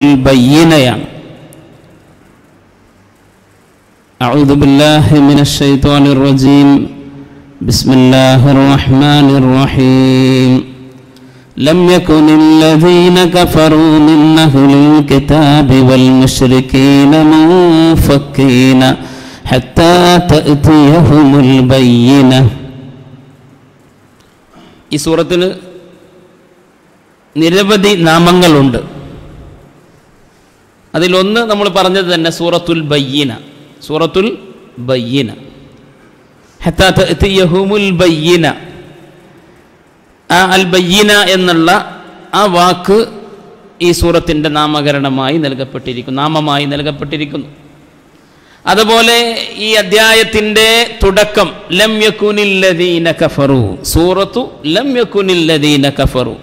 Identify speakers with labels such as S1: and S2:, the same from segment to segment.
S1: ബയ്യിനയാണ്. أعوذ بالله من الشيطان الرجيم. بسم الله الرحمن الرحيم. لم يكن الذين كفروا من أهل الكتاب والمشركين منفكين حتى تأتيهم البينة. ഈ സൂറത്തിന് നിരവധി നാമങ്ങളുണ്ട്. അതിലൊന്ന് നമ്മൾ പറഞ്ഞത് തന്നെ സൂറത്തുൽ ബയ്യിന. സൂറത്തുൽ ബയ്യിന, ഹത്താ തഅതിയഹുമുൽ ബയ്യിന. ആ അൽ ബയ്യിന എന്നുള്ള ആ വാക്ക് ഈ സൂറത്തിൻ്റെ നാമമായി നൽകപ്പെട്ടിരിക്കുന്നു. അതുപോലെ ഈ അധ്യായത്തിൻ്റെ തുടക്കം ലം യകുനില്ലദീന കഫറു, സൂറത്തു ലം യകുനില്ലദീന കഫറു.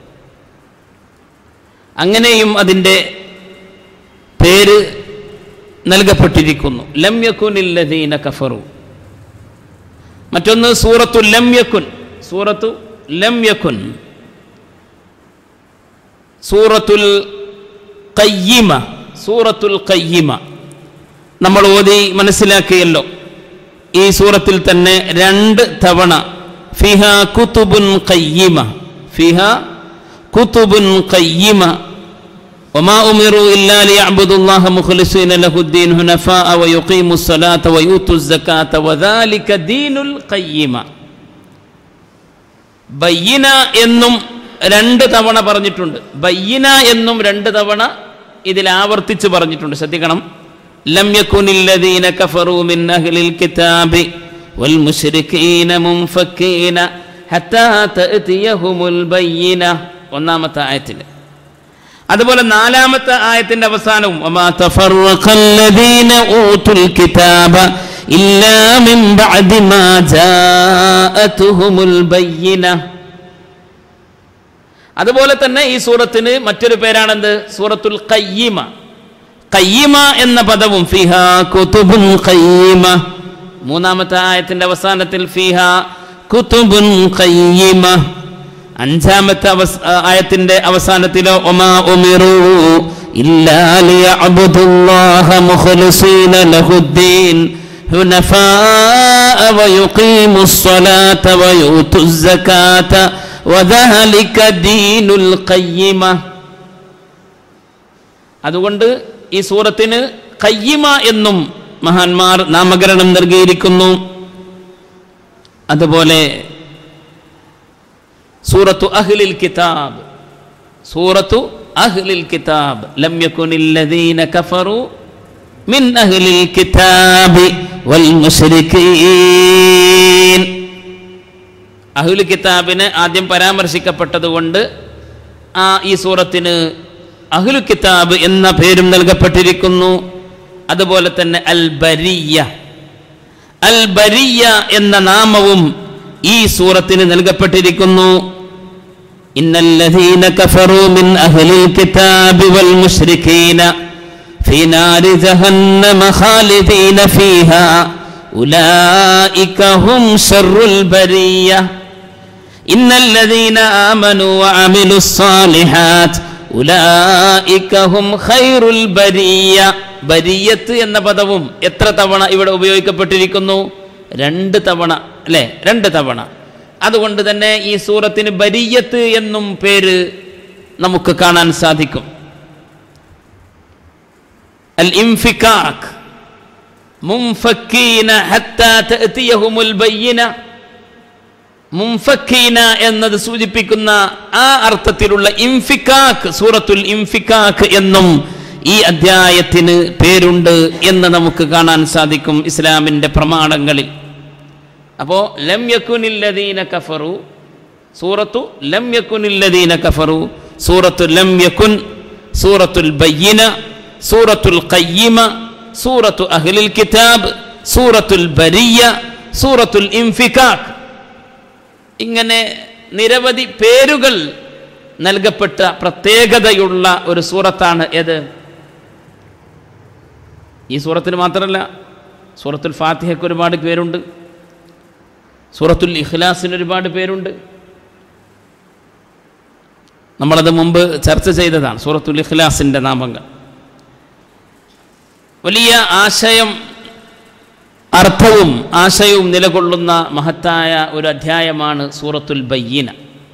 S1: അങ്ങനെയും അതിൻ്റെ പേര് നൽകപ്പെട്ടിരിക്കുന്നു, ലം യകുനില്ലദീന കഫറു. മറ്റൊന്ന് സൂറത്തു ലം യകുൻ, സൂറത്തു ലം യകുൻ. സൂറത്തുൽ ഖയ്യിമ, സൂറത്തുൽ ഖയ്യിമ നമ്മൾ ഓതി മനസ്സിലാക്കിയല്ലോ. ഈ സൂറത്തിൽ തന്നെ 2 തവണ ഫിഹാ കുതുബുൻ ഖയ്യിമ, ഫിഹാ കുതുബുൻ ഖയ്യിമ വമാ ഉമിറു ഇല്ലാ ലിയഅ്ബുദുല്ലാഹ മുഖ്ലിസീന ലഹുദ്ദീൻ ഹുനഫാഅ വയുഖീമുസ് സ്വലാത്ത വയൂത്തുസ് സകാത്ത വദാലിക ദീനുൽ ഖയ്യിമ. ബയ്യിന എന്നും 2 തവണ പറഞ്ഞിട്ടുണ്ട്, ബയ്യിന എന്നും 2 തവണ ഇതിൽ ആവർത്തിച്ച് പറഞ്ഞിട്ടുണ്ട്. ശ്രദ്ധിക്കണം. ലം യകുനില്ലദീന കഫറൂ മിൻ അഹ്ലിൽ കിതാബി വൽ മുശ്രികീന മുൻഫക്കീന ഹത്താ തഅതിയഹുമുൽ ബയ്യിന, ഒന്നാമത്തെ ആയത്തിൽ. അതുപോലെ 4-ാമത്തെ ആയത്തിന്റെ അവസാനവും വമാ തഫറഖല്ലദീന ഊതുൽ കിതാബ ഇല്ലാ മിൻ ബഅദി മാ ജാഅതുഹുമുൽ ബയ്യിന. അതുപോലെ തന്നെ ഈ സൂറത്തിന് മറ്റൊരു പേരാണെന്ത്? സൂറത്തുൽ ഖയ്യിമ. ഖയ്യിമ എന്ന പദവും ഫിഹാ കുതുബുൻ ഖയ്യിമ. 3-ാമത്തെ ആയത്തിന്റെ അവസാനത്തിൽ ഫിഹാ കുതുബുൻ ഖയ്യിമ. 5-ാമത്തെ ആയത്തിന്റെ അവസാനത്തിലോ വമാ ഉമിറു ഇല്ലാ ലിയഅ്ബുദുല്ലാഹ മുഖ്ലിസീന ലഹുദ്ദീൻ ഹുനഫാഅ വയുഖീമുസ് സ്വലാത്ത വയൂത്തുസ് സകാത്ത വദാലിക ദീനുൽ ഖയ്യിമ. അതുകൊണ്ട് ഈ സൂറത്തിന് ഖയ്യിമ എന്നും മഹാന്മാർ നാമകരണം നൽകിയിരിക്കുന്നു. അതുപോലെ സൂറത്തു അഹ്ലിൽ കിതാബ്, സൂറത്തു അഹ്ലിൽ കിതാബ് ലം യകുനില്ലദീന കഫറു മിൻ അഹ്ലിൽ കിതാബി വൽ മുശ്രികീൻ. അഹ്ലുൽ കിതാബിനെ ആദ്യം പരാമർശിക്കപ്പെട്ടതുകൊണ്ട് ഈ സൂറത്തിന് അഹ്ലുൽ കിതാബ് എന്ന പേരും നൽകപ്പെട്ടിരിക്കുന്നു. അതുപോലെ തന്നെ അൽ ബരിയ, അൽ ബരിയ എന്ന നാമവും ഈ സൂറത്തിന് നൽകപ്പെട്ടിരിക്കുന്നു. ഇന്നല്ലദീന കഫറൂ മിൻ അഹ്ലിൽ കിതാബി വൽ മുശ്രികീന ഫീ നാരി ജഹന്നമ ഖാലിദീന ഫീഹാ ഉലൈക ഹും ശർറുൽ ബരിയ. ഇന്നല്ലദീന ആമനൂ വഅമിലുസ് സാലിഹാത്ത് ഉലൈക ഹും ഖൈറുൽ ബരിയ. ബരിയത്ത് എന്ന പദവും എത്ര തവണ ഇവിടെ ഉപയോഗിക്കപ്പെട്ടിരിക്കുന്നു? 2 തവണ, അല്ലേ? 2 തവണ. അതുകൊണ്ട് തന്നെ ഈ സൂറത്തിന് ബരിയത്ത് എന്നും പേര് നമുക്ക് കാണാൻ സാധിക്കും. അൽ ഇൻഫികാക്, മുൻഫക്കീന ഹത്താ തഅതിയഹുമുൽ ബയ്യിന. മുൻഫക്കീന എന്നത് സൂചിപ്പിക്കുന്ന ആ അർത്ഥത്തിലുള്ള ഇൻഫികാക്, സൂറത്തുൽ ഇൻഫികാക് എന്നും ഈ അധ്യായത്തിന് പേരുണ്ട് എന്ന് നമുക്ക് കാണാൻ സാധിക്കും ഇസ്ലാമിൻ്റെ പ്രമാണങ്ങളിൽ. അപ്പോൾ ലം യകുനില്ലദീന കഫറു, സൂറത്തു ലം യകുനില്ലദീന കഫറു, സൂറത്തു ലം യകുൻ, സൂറത്തുൽ ബയ്യിന, സൂറത്തുൽ ഖയ്യിമ, സൂറത്തു അഹ്ലിൽ കിതാബ്, സൂറത്തുൽ ബരിയ, സൂറത്തുൽ ഇൻഫികാക്. ഇങ്ങനെ നിരവധി പേരുകൾ നൽകപ്പെട്ട പ്രത്യേകതയുള്ള ഒരു സൂറത്താണ് ഏത്? ഈ സൂറത്തിന് മാത്രമല്ല, സൂറത്തുൽ ഫാത്തിഹയ്ക്ക് ഒരുപാട് പേരുണ്ട്, സൂറത്തുൽ ഇഖ്ലാസിന് ഒരുപാട് പേരുണ്ട്. നമ്മളത് മുമ്പ് ചർച്ച ചെയ്തതാണ്. സൂറത്തുൽ ഇഖ്ലാസിൻ്റെ നാമങ്ങൾ വലിയ അർത്ഥവും ആശയവും നിലകൊള്ളുന്ന മഹത്തായ ഒരു അധ്യായമാണ് സൂറത്തുൽ ബയ്യിന.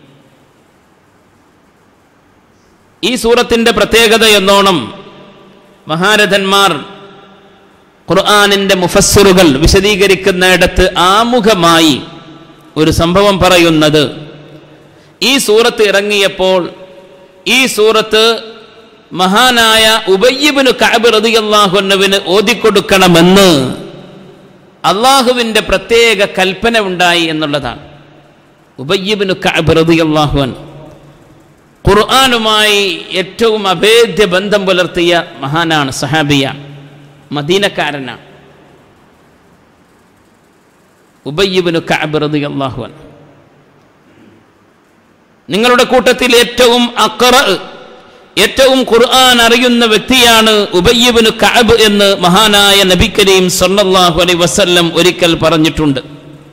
S1: ഈ സൂറത്തിൻ്റെ പ്രത്യേകത എന്നോണം മഹാരഥന്മാർ ഖുർആനിൻ്റെ മുഫസ്സിറുകൾ വിശദീകരിക്കുന്നിടത്ത് ആമുഖമായി ഒരു സംഭവം പറയുന്നത്, ഈ സൂറത്ത് ഇറങ്ങിയപ്പോൾ ഈ സൂറത്ത് മഹാനായ ഉബയ്യ് ഇബ്നു കഅബ് റളിയല്ലാഹു അൻഹുവിന് ഓതിക്കൊടുക്കണമെന്ന് അള്ളാഹുവിൻ്റെ പ്രത്യേക കൽപ്പന ഉണ്ടായി എന്നുള്ളതാണ്. ഉബയ്യ് ഇബ്നു കഅബ് റളിയല്ലാഹു അൻഹു ഖുർആനുമായി ഏറ്റവും അഭേദ്യ ബന്ധം പുലർത്തിയ മഹാനാണ്, സഹാബിയാണ്, മദീനക്കാരനാണ്. ഉബയ്യ് ഇബ്നു കഅബ് റളിയല്ലാഹു അൻഹു നിങ്ങളുടെ കൂട്ടത്തിൽ ഏറ്റവും ഖുർആൻ അറിയുന്ന വ്യക്തിയാണ് ഉബയ്യ് ഇബ്നു കഅബ് എന്ന് മഹാനായ നബി കരീം സല്ലല്ലാഹു അലൈഹി വസല്ലം ഒരിക്കൽ പറഞ്ഞിട്ടുണ്ട്.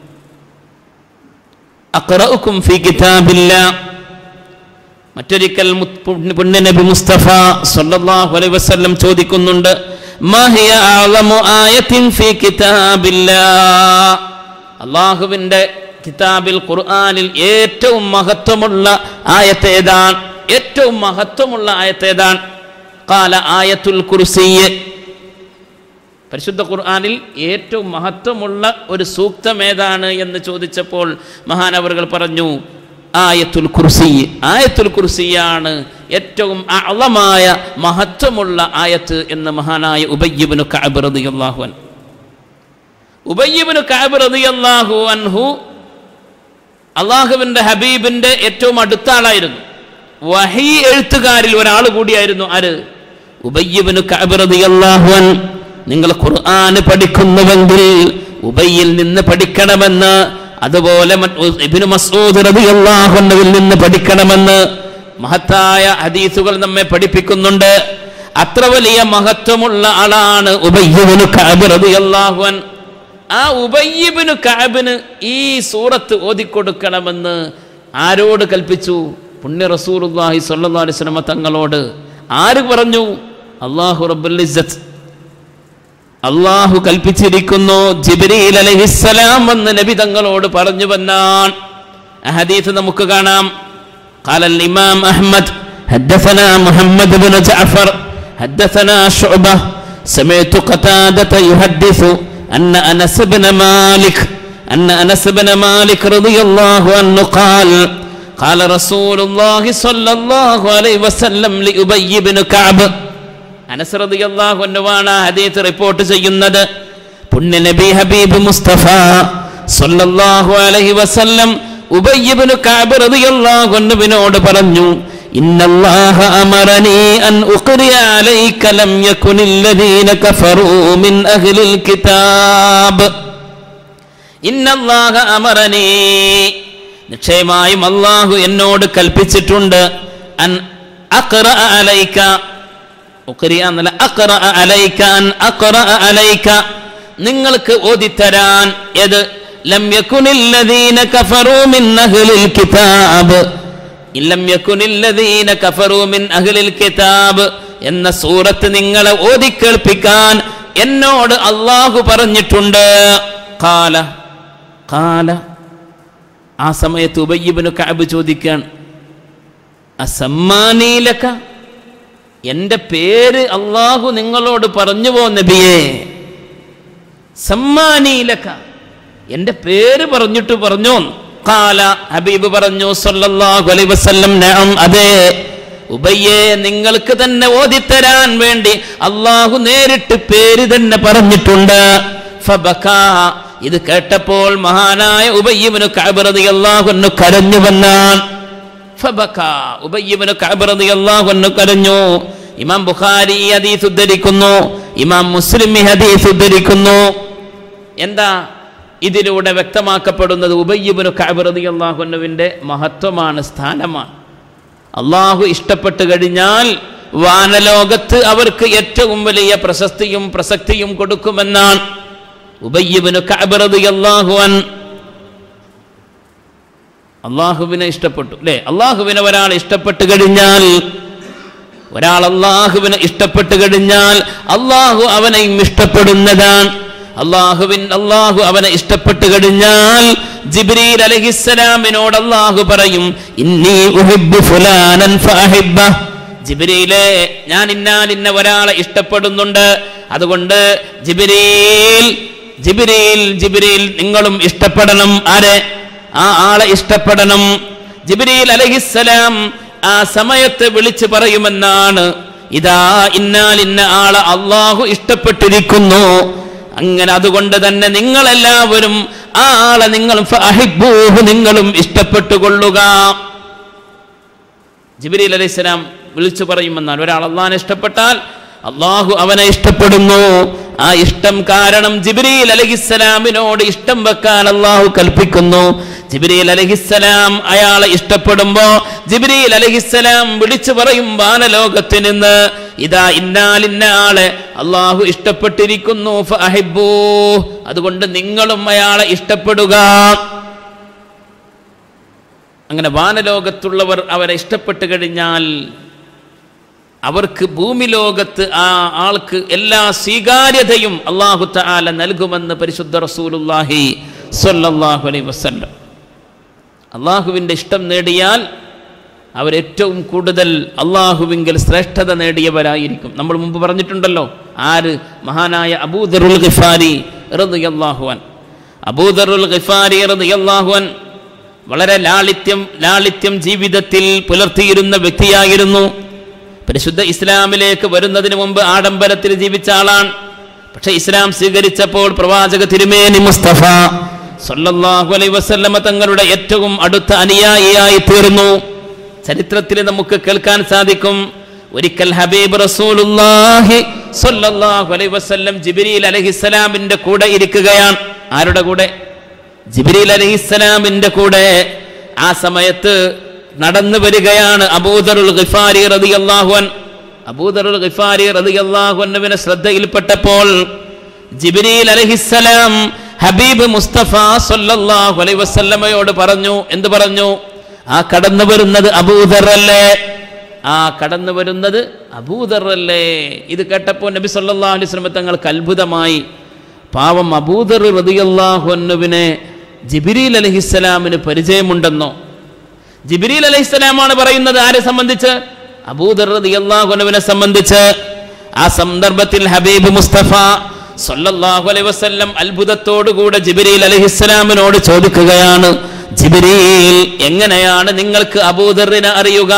S1: അഖറഉകും ഫീ കിതാബില്ലാഹ്. മറ്റൊരിക്കൽ പുണ്യ നബി മുസ്തഫ സല്ലല്ലാഹു അലൈഹി വസല്ലം ചോദിക്കുന്നുണ്ട്, മാ ഹിയ അഅ്ളമു ആയത്തിൻ ഫീ കിതാബില്ലാഹ്. അല്ലാഹുവിൻ്റെ കിതാബിൽ ഖുർആനിൽ ഏറ്റവും മഹത്വമുള്ള ആയത്ത് ഏതാണ്? ഏറ്റവും മഹത്വമുള്ള ആയത്ത് ഏതാണ്? ഖാല ആയത്തുൽ കുർസിയ്യ്. പരിശുദ്ധ ഖുർആനിൽ ഏറ്റവും മഹത്വമുള്ള ഒരു സൂക്തം ഏതാണ് എന്ന് ചോദിച്ചപ്പോൾ മഹാനവറുകൾ പറഞ്ഞു, ആയത്തുൽ കുർസിയ്യ്. ആയത്തുൽ കുർസിയാണ് ഏറ്റവും അഅ്ളമായ മഹത്വമുള്ള ആയത്ത് എന്ന് മഹാനായ ഉബയ്യ് ഇബ്നു കഅബ് റളിയല്ലാഹു അൻഹു. ഉബയ്യ് ഇബ്നു കഅബ് റളിയല്ലാഹു അൻഹു അള്ളാഹുവിൻ്റെ ഹബീബിൻ്റെ ഏറ്റവും അടുത്ത ആളായിരുന്നു. വഹി എഴുത്തുകാരിൽ ഒരാൾ കൂടിയായിരുന്നു. ആര്? ഉബയ്യ് ഇബ്നു കഅബ് റളിയല്ലാഹു അൻഹു. നിങ്ങൾ ഖുർആൻ പഠിക്കുന്നുവെങ്കിൽ ഉബയ്യിൽ നിന്ന് പഠിക്കണമെന്ന്, അതുപോലെ ഇബ്നു മസ്ഊദ് റളിയല്ലാഹു അൻഹുവിൽ നിന്ന് പഠിക്കണമെന്ന് മഹത്തായ ഹദീസുകൾ നമ്മെ പഠിപ്പിക്കുന്നുണ്ട്. അത്ര വലിയ മഹത്വമുള്ള ആളാണ് ഉബയ്യ് ഇബ്നു കഅബ് റളിയല്ലാഹു അൻഹു. ആ ഉബയ്യ് ഇബ്നു കഅബിന് ഈ സൂറത്ത് ഓതിക്കൊടുക്കണമെന്ന് ആരോട് കൽപ്പിച്ചു? പുണ്യ റസൂലുള്ളാഹി സ്വല്ലല്ലാഹു അലൈഹി വസല്ലം തങ്ങളോട്. ആര് പറഞ്ഞു? അല്ലാഹു റബ്ബുൽ ഇസ്സത്ത്. അല്ലാഹു കൽപ്പിച്ചിരിക്കുന്നു. ജിബ്രീൽ അലൈഹിസ്സലാം വന്ന് നബി തങ്ങളോട് പറഞ്ഞുവെന്നാണ്. ആ ഹദീസ് നമുക്ക് കാണാം. قال الإمام أحمد حدثنا محمد بن جعفر حدثنا شعبة سمعت قتادة يحدث أن أنس بن مالك رضي الله عنه قال رسول الله صلى الله عليه وسلم لأبي بن كعب. അനസ് റളിയല്ലാഹു അൻഹുവാണ് ഹദീസ് റിപ്പോർട്ട് ചെയ്യുന്നത്. പുണ്യ നബി ഹബീബ് മുസ്തഫ സല്ലല്ലാഹു അലൈഹി വസല്ലം ഉബയ്യ് ഇബ്നു കഅബ് റളിയല്ലാഹു അൻഹുവിനോട് പറഞ്ഞു, ഇന്നല്ലാഹ അമറനി അൻ ഉഖ്രിയ അലൈക ലം യകുനിൽ ലദീന കഫറൂ മിൻ അഹ്ലിൽ കിതാബ്. ഇന്നല്ലാഹ അമറനി, നിശ്ചയമായും അല്ലാഹു എന്നോട് കൽപ്പിച്ചിട്ടുണ്ട്, അൻ അഖ്റഅ അലൈക, ഉഖ്രിയ എന്നല്ല, അഖ്റഅ അലൈക, അൻ അഖ്റഅ അലൈക, നിങ്ങൾക്ക് ഓതിത്തരാൻ. ഏത്? ലം യകുനിൽ ലദീന കഫറൂ മിൻ അഹ്ലിൽ കിതാബ്. ലം യകുനിൽ ലദീന കഫറൂ മിൻ അഹ്ലിൽ കിതാബ് എന്ന സൂറത്ത് നിങ്ങളെ ഓതിക്കേൾപ്പിക്കാൻ എന്നോട് അല്ലാഹു പറഞ്ഞിട്ടുണ്ട്. ഖാല ആ സമയത്ത് ഉബയ്യ് ഇബ്നു കഅബ് ചോദിക്കാൻ, അസമ്മാനി ലക, എൻ്റെ പേര് അല്ലാഹു നിങ്ങളോട് പറഞ്ഞുവോ നബിയേ? സമ്മാനി ലക, എൻ്റെ പേര് പറഞ്ഞിട്ട് പറഞ്ഞോ? ഖാല, ഹബീബ് പറഞ്ഞു സല്ലല്ലാഹു അലൈഹി വസല്ലം, നഅം, അതെ ഉബയ്യേ, നിങ്ങൾക്ക് തന്നെ ഓതിത്തരാൻ വേണ്ടി അല്ലാഹു നേരിട്ട് പേര് തന്നെ പറഞ്ഞിട്ടുണ്ട്. ഫബകാ, ഇത് കേട്ടപ്പോൾ മഹാനായ ഉബയ്യ് ഇബ്നു കഅബ് റളിയല്ലാഹു അൻഹു കരഞ്ഞുവെന്നാണ്. ഫബകാ, ഉബയ്യ് ഇബ്നു കഅബ് റളിയല്ലാഹു അൻഹു കരഞ്ഞു. ഇമാം ബുഖാരി ഈ ഹദീസ് ഉദ്ധരിക്കുന്നു, ഇമാം മുസ്ലിം ഈ ഹദീസ് ഉദ്ധരിക്കുന്നു. എന്താ ഇതിലൂടെ വ്യക്തമാക്കപ്പെടുന്നത്? ഉബയ്യ് ഇബ്നു കഅബ് റളിയല്ലാഹു അൻഹുവിൻ്റെ മഹത്വമാണ്, സ്ഥാനമാണ്. അള്ളാഹു ഇഷ്ടപ്പെട്ട് കഴിഞ്ഞാൽ വാനലോകത്ത് അവർക്ക് ഏറ്റവും വലിയ പ്രശസ്തിയും പ്രസക്തിയും കൊടുക്കുമെന്നാണ്. ഉബയ്യ് ഇബ്നു കഅബ് റളിയല്ലാഹു അൻഹു അള്ളാഹുവിനെ ഇഷ്ടപ്പെട്ടു അല്ലേ? അള്ളാഹുവിനെ ഒരാൾ ഇഷ്ടപ്പെട്ട് കഴിഞ്ഞാൽ, അള്ളാഹു അവനെയും ഇഷ്ടപ്പെടുന്നതാണ്. അള്ളാഹു അവനെ ഇഷ്ടപ്പെട്ട് കഴിഞ്ഞാൽ ജിബ്രീൽ അലൈഹിസ്സലാമിനോട് അള്ളാഹു പറയും, ഇന്നി ഉഹിബ്ബു ഫുലാനൻ ഫഅഹിബ്ബ. ജിബ്രീലേ, ഞാൻ ഇന്ന ഒരാളെ ഇഷ്ടപ്പെടുന്നുണ്ട്, അതുകൊണ്ട് ജിബ്രീൽ നിങ്ങളും ഇഷ്ടപ്പെടണം. ആരെ? ആ ആളെ ഇഷ്ടപ്പെടണം. ജിബ്രീൽ അലൈഹിസ്സലാം ആ സമയത്ത് വിളിച്ചു പറയുമെന്നാണ്, ഇതാ ഇന്ന ആളെ അള്ളാഹു ഇഷ്ടപ്പെട്ടിരിക്കുന്നു. അങ്ങനെ അതുകൊണ്ട് തന്നെ നിങ്ങളെല്ലാവരും ആ ആളെ നിങ്ങളും ഇഷ്ടപ്പെട്ടുകൊള്ളുക. ജിബ്രീൽ അലൈഹിസ്സലാം വിളിച്ചു പറയുമെന്നാൽ, ഒരാൾ അള്ളാഹിനെ ഇഷ്ടപ്പെട്ടാൽ അള്ളാഹു അവനെ ഇഷ്ടപ്പെടുന്നു. ആ ഇഷ്ടം കാരണം ജിബ്രീൽ അലൈഹിസ്സലാമിനോട് ഇഷ്ടം വെക്കാൻ അള്ളാഹു കൽപ്പിക്കുന്നു. ജിബ്രീൽ അലൈഹിസ്സലാം അയാളെ ഇഷ്ടപ്പെടുമ്പോ ജിബ്രീൽ അലൈഹിസ്സലാം വിളിച്ചു പറയും വാനലോകത്ത് നിന്ന്, ഇതാ ഇന്ന ആളെ അള്ളാഹു ഇഷ്ടപ്പെട്ടിരിക്കുന്നു, ഫഅഹിബ്ബൂ, അതുകൊണ്ട് നിങ്ങളും അയാളെ ഇഷ്ടപ്പെടുക. അങ്ങനെ വാനലോകത്തുള്ളവർ അവരെ ഇഷ്ടപ്പെട്ട് കഴിഞ്ഞാൽ അവർക്ക് ഭൂമി ലോകത്ത് ആ ആൾക്ക് എല്ലാ സ്വീകാര്യതയും അല്ലാഹു തആല നൽകുമെന്ന് പരിശുദ്ധ റസൂലുള്ളാഹി സ്വല്ലല്ലാഹു അലൈഹി വസല്ലം. അള്ളാഹുവിൻ്റെ ഇഷ്ടം നേടിയാൽ അവരേറ്റവും കൂടുതൽ അള്ളാഹുവിങ്കിൽ ശ്രേഷ്ഠത നേടിയവരായിരിക്കും. നമ്മൾ മുമ്പ് പറഞ്ഞിട്ടുണ്ടല്ലോ, ആര്? മഹാനായ അബൂദറുൽ ഗിഫാരി റളിയല്ലാഹു അൻഹു. അബൂദറുൽ ഗിഫാരി റളിയല്ലാഹു അൻഹു വളരെ ലാളിത്യം ജീവിതത്തിൽ പുലർത്തിയിരുന്ന വ്യക്തിയായിരുന്നു. പരിശുദ്ധ ഇസ്ലാമിലേക്ക് വരുന്നതിന് മുമ്പ് ആഡംബരത്തിൽ ജീവിച്ച ആളാണ്. പക്ഷെ ഇസ്ലാം സ്വീകരിച്ചപ്പോൾ പ്രവാചക തിരുമേനി മുസ്തഫ സല്ലല്ലാഹു അലൈഹി വസല്ലമ തങ്ങളുടെ ഏറ്റവും അടുത്ത അനുയായിയായി തീർന്നു. ചരിത്രത്തിൽ നമുക്ക് കേൾക്കാൻ സാധിക്കും, ഒരിക്കൽ ഹബീബ് റസൂലുള്ളാഹി സല്ലല്ലാഹു അലൈഹി വസല്ലം ജിബ്രീൽ അലൈഹിസ്സലാമിന്റെ കൂടെ ഇരിക്കുകയാണ്. ആരുടെ കൂടെ? ജിബ്രീൽ അലൈഹിസ്സലാമിന്റെ കൂടെ. ആ സമയത്ത് നടന്നു വരികയാണ് അബൂദറുൽ ഗിഫാരി റളിയല്ലാഹു അൻഹു. അബൂദറുൽ ഗിഫാരി റളിയല്ലാഹു അൻഹുവിനെ ശ്രദ്ധയിൽപ്പെട്ടപ്പോൾ ജിബ്രീൽ അലൈഹിസ്സലാം ഹബീബ് മുസ്തഫ സല്ലല്ലാഹു അലൈഹി വസല്ലമയോട് പറഞ്ഞു. എന്ത് പറഞ്ഞു? ആ കടന്നു വരുന്നത് അബൂദർ അല്ലേ? ഇത് കേട്ടപ്പോൾ നബി സല്ലല്ലാഹു അലൈഹി വസല്ലം തങ്ങൾക്ക് അത്ഭുതമായി. പാവം അബൂദർ റളിയല്ലാഹു അൻഹുവിനെ ജിബ്രീൽ അലൈഹിസ്സലാമിന് പരിചയമുണ്ടെന്നോ? ജിബ്രീൽ അലൈഹിസ്സലാമാണ് പറയുന്നത്. ആരെ സംബന്ധിച്ച്? അബൂദർ റളിയല്ലാഹു അൻഹുവിനെ സംബന്ധിച്ച്. ആ സന്ദർഭത്തിൽ ഹബീബ് മുസ്തഫ സല്ലല്ലാഹു അലൈഹി വസല്ലം അത്ഭുതത്തോടുകൂടെ ജിബ്രീൽ അലൈഹിസ്സലാമിനോട് ചോദിക്കുകയാണ്, ജിബ്രീൽ, എങ്ങനെയാണ് നിങ്ങൾക്ക് അബൂദറിനെ അറിയുക?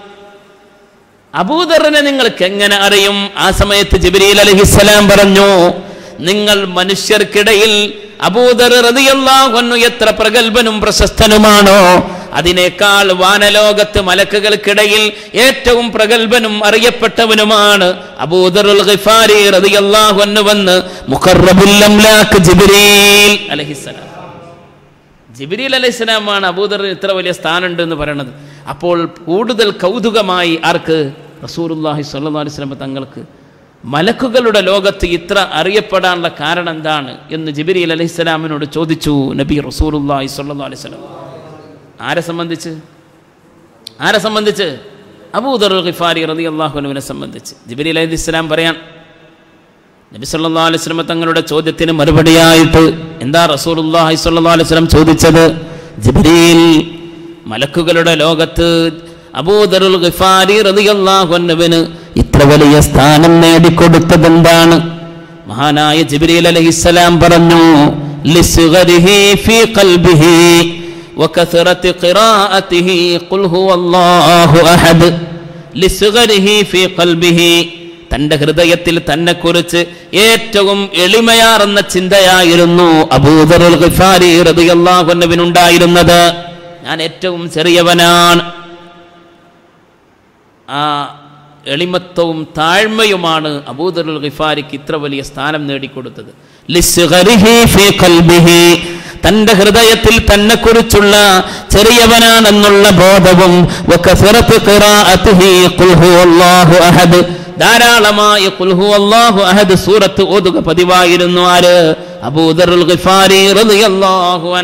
S1: അബൂദറിനെ നിങ്ങൾക്ക് എങ്ങനെ അറിയും? ആ സമയത്ത് ജിബ്രീൽ അലൈഹിസ്സലാം പറഞ്ഞു, നിങ്ങൾ മനുഷ്യർക്കിടയിൽ അബൂദർ റളിയല്ലാഹു അൻഹു എത്ര പ്രഗൽഭനും പ്രശസ്തനുമാണോ, അതിനേക്കാൾ വാനലോകത്ത് മലക്കുകൾക്കിടയിൽ ഏറ്റവും പ്രഗൽഭനും അറിയപ്പെട്ടവനുമാണ് അബൂദറുൽ ഗിഫാരി റളിയല്ലാഹു അൻഹു വന്ന് മുഖറബുൽ അംലാക്ക് ജിബ്രീൽ അലൈഹിസ്സലാം. ജിബ്രീൽ അലൈഹിസ്സലാമാണ് അബൂദറിന് ഇത്ര വലിയ സ്ഥാനമുണ്ട് എന്ന് പറയുന്നത്. അപ്പോൾ കൂടുതൽ കൗതുകമായി ആർക്ക്? റസൂലുള്ളാഹി സ്വല്ലല്ലാഹു അലൈഹി വസല്ലം തങ്ങൾക്ക് മലക്കുകളുടെ ലോകത്ത് ഇത്ര അറിയപ്പെടാനുള്ള കാരണം എന്താണ് എന്ന് ജിബ്രീൽ അലൈഹിസ്സലാമിനോട് ചോദിച്ചു നബി റസൂലുള്ളാഹി സ്വല്ലല്ലാഹു അലൈഹി വസല്ലം. ആരെ സംബന്ധിച്ച്? അബൂദറുൽ ഗിഫാരി റളിയല്ലാഹു അൻഹുവിനെ സംബന്ധിച്ച്. ജിബ്രീൽ അലൈഹിസ്സലാം പറയാൻ, നബി സല്ലല്ലാഹു അലൈഹി വസല്ലം തങ്ങളുടെ ചോദ്യത്തിന് മറുപടിയായിട്ട് എന്താ റസൂലുള്ളാഹി സ്വല്ലല്ലാഹു അലൈഹി വസല്ലം ചോദിച്ചത്? ജിബ്രീൽ, മലക്കുകളുടെ ലോകത്ത് അബൂദറുൽ ഗിഫാരി റളിയല്ലാഹു അൻഹുവിന് ഇത്ര വലിയ സ്ഥാനം നേടിക്കൊടുത്തതെന്താണ്? മഹാനായ ജിബ്രീൽ അലൈഹിസ്സലാം പറഞ്ഞു, ലിസ്ഗരിഹി ഫീ ഖൽബിഹി വകസറത്തി ഖിറാഅതിഹി ഖുൽ ഹുവല്ലാഹു അഹദ്. ലിസ്ഗരിഹി ഫീ ഖൽബിഹി, തന്റെ ഹൃദയത്തിൽ തന്നെക്കുറിച്ച് ഏറ്റവും എളിമയാർന്ന ചിന്തയായിരുന്നു അബൂദറുൽ ഗിഫാരി റളിയല്ലാഹു അൻഹുവിനുണ്ടായിരുന്നത്. ഞാൻ ഏറ്റവും ചെറിയവനാണ്. ആ എളിമത്വവും താഴ്മയുമാണ് അബൂദറുൽ ഗിഫാരിക്ക് ഇത്ര വലിയ സ്ഥാനം നേടിക്കൊടുത്തത്. ലിസ്ഗരിഹി ഫീ ഖൽബിഹി, തന്റെ ഹൃദയത്തിൽ തന്നെ കുറിച്ചുള്ള ചെറിയവനാണെന്നുള്ള ബോധവും വകസറത്ത് ഖിറാഅതിഹി ഖുൽ ഹുവല്ലാഹു അഹദ്, ധാരാളമായി ഖുൽ ഹുവല്ലാഹു അഹദ് സൂറത്ത് ഓതുക പതിവായിരുന്നു. ആര്? അബൂദറുൽ ഗിഫാരി റളിയല്ലാഹു അൻഹു.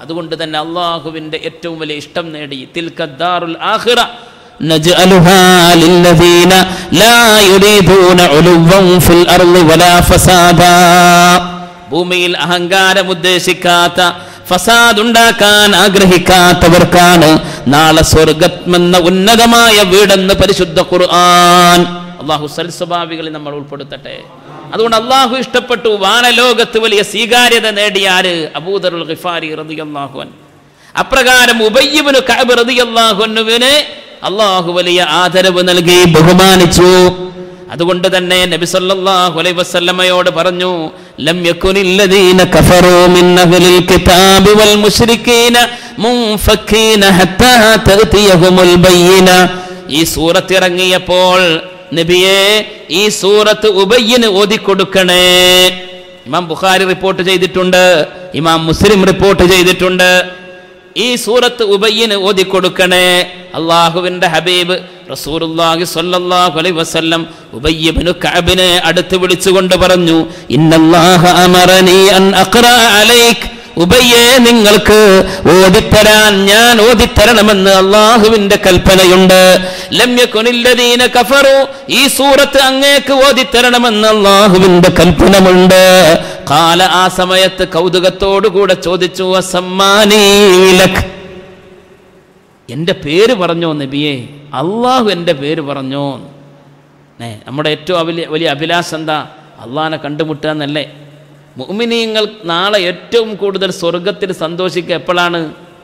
S1: അതുകൊണ്ട് തന്നെ അള്ളാഹുവിൻ്റെ ഏറ്റവും വലിയ ഇഷ്ടം നേടി. തിൽക്കദ്ദാറുൽ ആഖിറ നജ്അലുഹാ ലില്ലദീന ലാ യുരീദൂന ഉലുവ്വൻ ഫിൽ അർളി വലാ ഫസാദാ. ഭൂമിയിൽ അഹങ്കാരം ഉദ്ദേശിക്കാത്ത, ഫസാദ് ഉണ്ടാക്കാൻ ആഗ്രഹിക്കാത്തവർക്കാണ് നാളെ സ്വർഗ്ഗമെന്ന ഉന്നതമായ വീടെന്ന് പരിശുദ്ധ ഖുർആൻ. അള്ളാഹു സൽസ്വഭാവികളിൽ നമ്മൾ ഉൾപ്പെടുത്തട്ടെ. അതുകൊണ്ട് അള്ളാഹു ഇഷ്ടപ്പെട്ടു. വാനലോകത്ത് വലിയ സ്വീകാര്യത നേടിയ ആര്? അബൂദറുൽ ഗിഫാരി റളിയല്ലാഹു അൻഹു. അപ്രകാരം ഉബയ്യ് ഇബ്നു കഅബ് റളിയല്ലാഹു അൻഹുവിനെ അള്ളാഹു വലിയ ആദരവ് നൽകി ബഹുമാനിച്ചു. അതുകൊണ്ട് തന്നെ നബി സല്ലല്ലാഹു അലൈഹി വസല്ലമയോട് പറഞ്ഞു, ലം യകുനില്ലദീന കഫറൂ മിൻ അഹ്ലിൽ കിതാബി വൽ മുശ്രികീന മുൻഫക്കീന ഹത്താ തഅതിയഹുമുൽ ബയ്യിന. ഈ സൂറത്ത് ഇറങ്ങിയപ്പോൾ നബിയെ ഈ സൂറത്ത് ഉബയ്യിന് ഓതിക്കൊടുക്കണേ. ഇമാം ബുഖാരി റിപ്പോർട്ട് ചെയ്തിട്ടുണ്ട്, ഇമാം മുസ്ലിം റിപ്പോർട്ട് ചെയ്തിട്ടുണ്ട്. ഈ സൂറത്ത് ഉബയ്യിന് ഓതിക്കൊടുക്കണേ. അള്ളാഹുവിന്റെ ഹബീബ് റസൂലുള്ളാഹി സ്വല്ലല്ലാഹു അലൈഹി വസല്ലം ഉബയ്യ് ഇബ്നു കഅബിനെ അടുത്ത് വിളിച്ചുകൊണ്ട് പറഞ്ഞു, ഇന്നല്ലാഹ അമറനി അൻ അഖ്റഅ അലൈക്. ഉബയ്യേ, നിങ്ങൾക്ക് ഓതിത്തരാൻ, ഞാൻ ഓതിത്തരണമെന്ന് അള്ളാഹുവിന്റെ കൽപ്പനയുണ്ട്. ലം യകുനില്ലദീന കഫറു, ഈ സൂറത്ത് അങ്ങേക്ക് ഓതിത്തരണമെന്ന് അള്ളാഹുവിന്റെ കൽപ്പനയുണ്ട്. ഖാല, ആ സമയത്ത് കൗതുകത്തോടുകൂടെ ചോദിച്ചു, അസമ്മാനീ ലക്, എൻ്റെ പേര് പറഞ്ഞോ നബിയെ? അള്ളാഹു എൻ്റെ പേര് പറഞ്ഞോ? നമ്മുടെ ഏറ്റവും വലിയ അഭിലാഷം എന്താ? അള്ളാഹിനെ കണ്ടുമുട്ടുക എന്നല്ലേ? മുഅ്മിനീങ്ങൾ നാളെ ഏറ്റവും കൂടുതൽ സ്വർഗത്തിൽ സന്തോഷിക്കുക എപ്പോഴാണ്?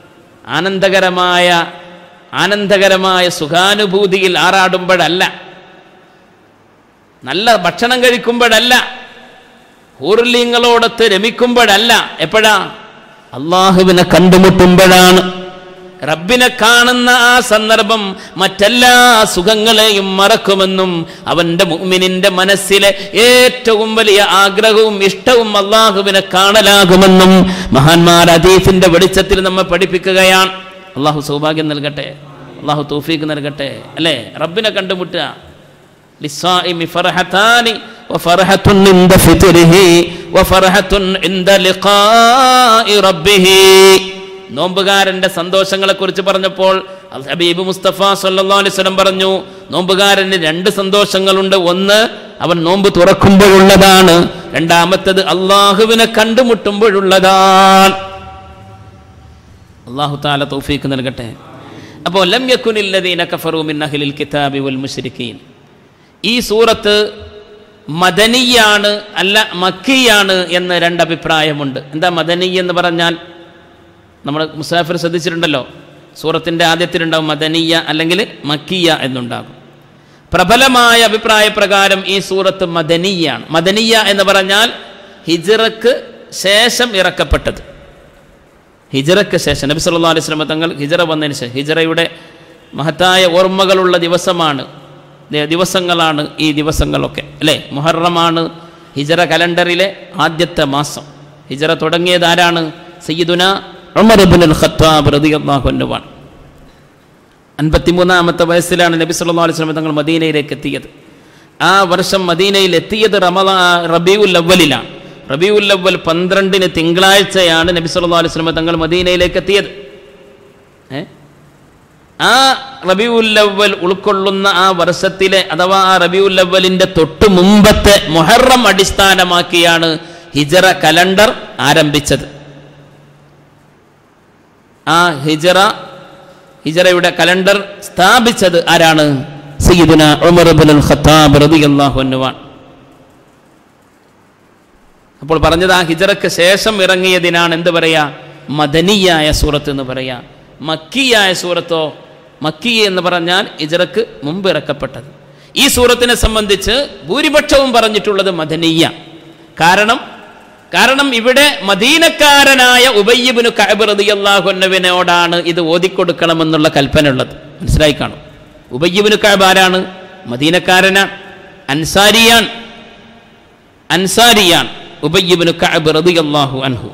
S1: ആനന്ദകരമായ സുഖാനുഭൂതിയിൽ ആറാടുമ്പോഴല്ല, നല്ല ഭക്ഷണം കഴിക്കുമ്പോഴല്ല, ഹൂറുലിങ്ങളോടൊത്ത് രമിക്കുമ്പോഴല്ല. എപ്പോഴാ? അള്ളാഹുവിനെ കണ്ടുമുട്ടുമ്പോഴാണ്. റബ്ബിനെ കാണുന്ന ആ സന്ദർഭം മറ്റെല്ലാ സുഖങ്ങളെയും മറക്കുമെന്നും അവന്റെ മുഅ്മിനിന്റെ മനസ്സിലെ ഏറ്റവും വലിയ ആഗ്രഹവും ഇഷ്ടവും അള്ളാഹുവിനെ കാണലാകുമെന്നും മഹാന്മാർ ഹദീസിന്റെ വെളിച്ചത്തിൽ നമ്മെ പഠിപ്പിക്കുകയാണ്. അള്ളാഹു സൗഭാഗ്യം നൽകട്ടെ, അള്ളാഹു തൗഫീഖ് നൽകട്ടെ. അല്ലേ? റബ്ബിനെ കണ്ടുമുട്ടുക. ലിസ്സായിമി ഫർഹതാനി വഫർഹത്തുൻ ഇൻദ ഫിത്രിഹി വഫർഹത്തുൻ ഇൻദ ലിഖാഇ റബ്ബിഹി. നോമ്പുകാരന്റെ സന്തോഷങ്ങളെ കുറിച്ച് പറഞ്ഞപ്പോൾ ഹബീബ് മുസ്തഫ സല്ലല്ലാഹു അലൈഹി വസല്ലം പറഞ്ഞു, നോമ്പുകാരന് രണ്ട് സന്തോഷങ്ങളുണ്ട്. ഒന്ന്, അവൻ നോമ്പ് തുറക്കുമ്പോഴുള്ളതാണ്. രണ്ടാമത്തേത് അള്ളാഹുവിനെ കണ്ടുമുട്ടുമ്പോഴുള്ളതാണ്. അള്ളാഹു തആല തൗഫീഖ് നൽകട്ടെ. അപ്പോൾ ലം യകുനില്ലദീന കഫറൂ മിൻ അഹ്ലിൽ കിതാബി വൽ മുശ്രികീൻ. ഈ സൂറത്ത് മദനിയാണ് അല്ല മക്കിയാണ് എന്ന് രണ്ട് അഭിപ്രായമുണ്ട്. എന്താ മദനി എന്ന് പറഞ്ഞാൽ? നമ്മൾ മുസാഫിർ ശ്രദ്ധിച്ചിട്ടുണ്ടല്ലോ, സൂറത്തിൻ്റെ ആദ്യത്തിലുണ്ടാവും മദനിയ അല്ലെങ്കിൽ മക്കിയ എന്നുണ്ടാകും. പ്രബലമായ അഭിപ്രായ പ്രകാരം ഈ സൂറത്ത് മദനിയാണ്. മദനിയ എന്ന് പറഞ്ഞാൽ ഹിജ്റക്ക് ശേഷം ഇറക്കപ്പെട്ടത്. ഹിജ്റക്ക് ശേഷം നബി സല്ലല്ലാഹു അലൈഹി വസല്ലം തങ്ങൾ ഹിജ്റ വന്നതിന് ശേഷം, ഹിജ്റയുടെ മഹത്തായ ഓർമ്മകളുള്ള ദിവസങ്ങളാണ് ഈ ദിവസങ്ങളൊക്കെ, അല്ലേ? മുഹറമാണ് ഹിജ്റ കലണ്ടറിലെ ആദ്യത്തെ മാസം. ഹിജ്റ തുടങ്ങിയത് ആരാണ്? സയ്യിദുന ഉമർ ഇബ്നുൽ ഖത്താബ് റളിയല്ലാഹു അൻഹു. 53-ാമത്തെ വയസ്സിലാണ് നബി സല്ലല്ലാഹു അലൈഹി വസല്ലം തങ്ങൾ മദീനയിലേക്ക് എത്തിയത്. ആ വർഷം മദീനയിൽ എത്തിയത് റബീഉൽ അവ്വലിലാണ്. റബീഉൽ അവ്വൽ 12 തിങ്കളാഴ്ചയാണ് നബി സല്ലല്ലാഹു അലൈഹി വസല്ലം തങ്ങൾ മദീനയിലേക്ക് എത്തിയത്. ആ റബീഉൽ അവ്വൽ ഉൾക്കൊള്ളുന്ന ആ വർഷത്തിലെ, അഥവാ ആ റബീഉൽ അവ്വലിന്റെ തൊട്ട് മുമ്പത്തെ മുഹറം അടിസ്ഥാനമാക്കിയാണ് ഹിജ്റ കലണ്ടർ ആരംഭിച്ചത്. ആ ഹിജ്റയുടെ കലണ്ടർ സ്ഥാപിച്ചത് ആരാണ്? സയ്യിദുന ഉമർ ഇബ്നുൽ ഖത്താബ് റളിയല്ലാഹു അൻഹു. അപ്പോൾ പറഞ്ഞത് ആ ഹിജ്റക്ക് ശേഷം ഇറങ്ങിയതിനാണ് എന്ത് പറയാ? മദനിയായ സൂറത്ത് എന്ന് പറയാ. മക്കിയായ സൂറത്തോ? മക്കി എന്ന് പറഞ്ഞാൽ ഹിജ്റക്ക് മുമ്പ് ഇറക്കപ്പെട്ടത്. ഈ സൂറത്തിനെ സംബന്ധിച്ച് ഭൂരിപക്ഷവും പറഞ്ഞിട്ടുള്ളത് മദനിയ. കാരണം ഇവിടെ മദീനക്കാരനായ ഉബയ്യ് ഇബ്നു കഅബ് റളിയല്ലാഹു അൻഹുവിനോടാണ് ഇത് ഓതിക്കൊടുക്കണമെന്നുള്ള കൽപ്പന ഉള്ളത്. മനസ്സിലായി കാണും. ഉബയ്യ് ഇബ്നു കഅബ് ആരാണ്? മദീനക്കാരനാണ്, അൻസാരിയാണ് ഉബയ്യ് ഇബ്നു കഅബ് റളിയല്ലാഹു അൻഹു.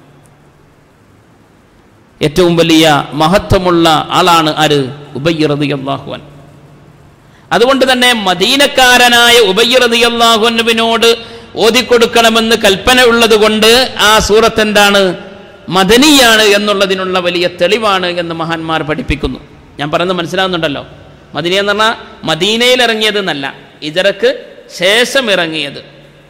S1: ഏറ്റവും വലിയ മഹത്വമുള്ള ആളാണ് ആര്? ഉബയ്യ് റളിയല്ലാഹു അൻഹു. അതുകൊണ്ട് തന്നെ മദീനക്കാരനായ ഉബയ്യ് റളിയല്ലാഹു അൻഹുവിനോട് ഓതിക്കൊടുക്കണമെന്ന് കൽപ്പന ഉള്ളത് കൊണ്ട് ആ സൂറത്ത് എന്താണ്? മദനിയാണ് എന്നുള്ളതിനുള്ള വലിയ തെളിവാണ് എന്ന് മഹാന്മാർ പഠിപ്പിക്കുന്നു. ഞാൻ പറയുന്നത് മനസ്സിലാവുന്നുണ്ടല്ലോ. മദനി എന്ന് പറഞ്ഞാൽ മദീനയിൽ ഇറങ്ങിയത് എന്നല്ല, ഹിജറക്ക് ശേഷം ഇറങ്ങിയത്.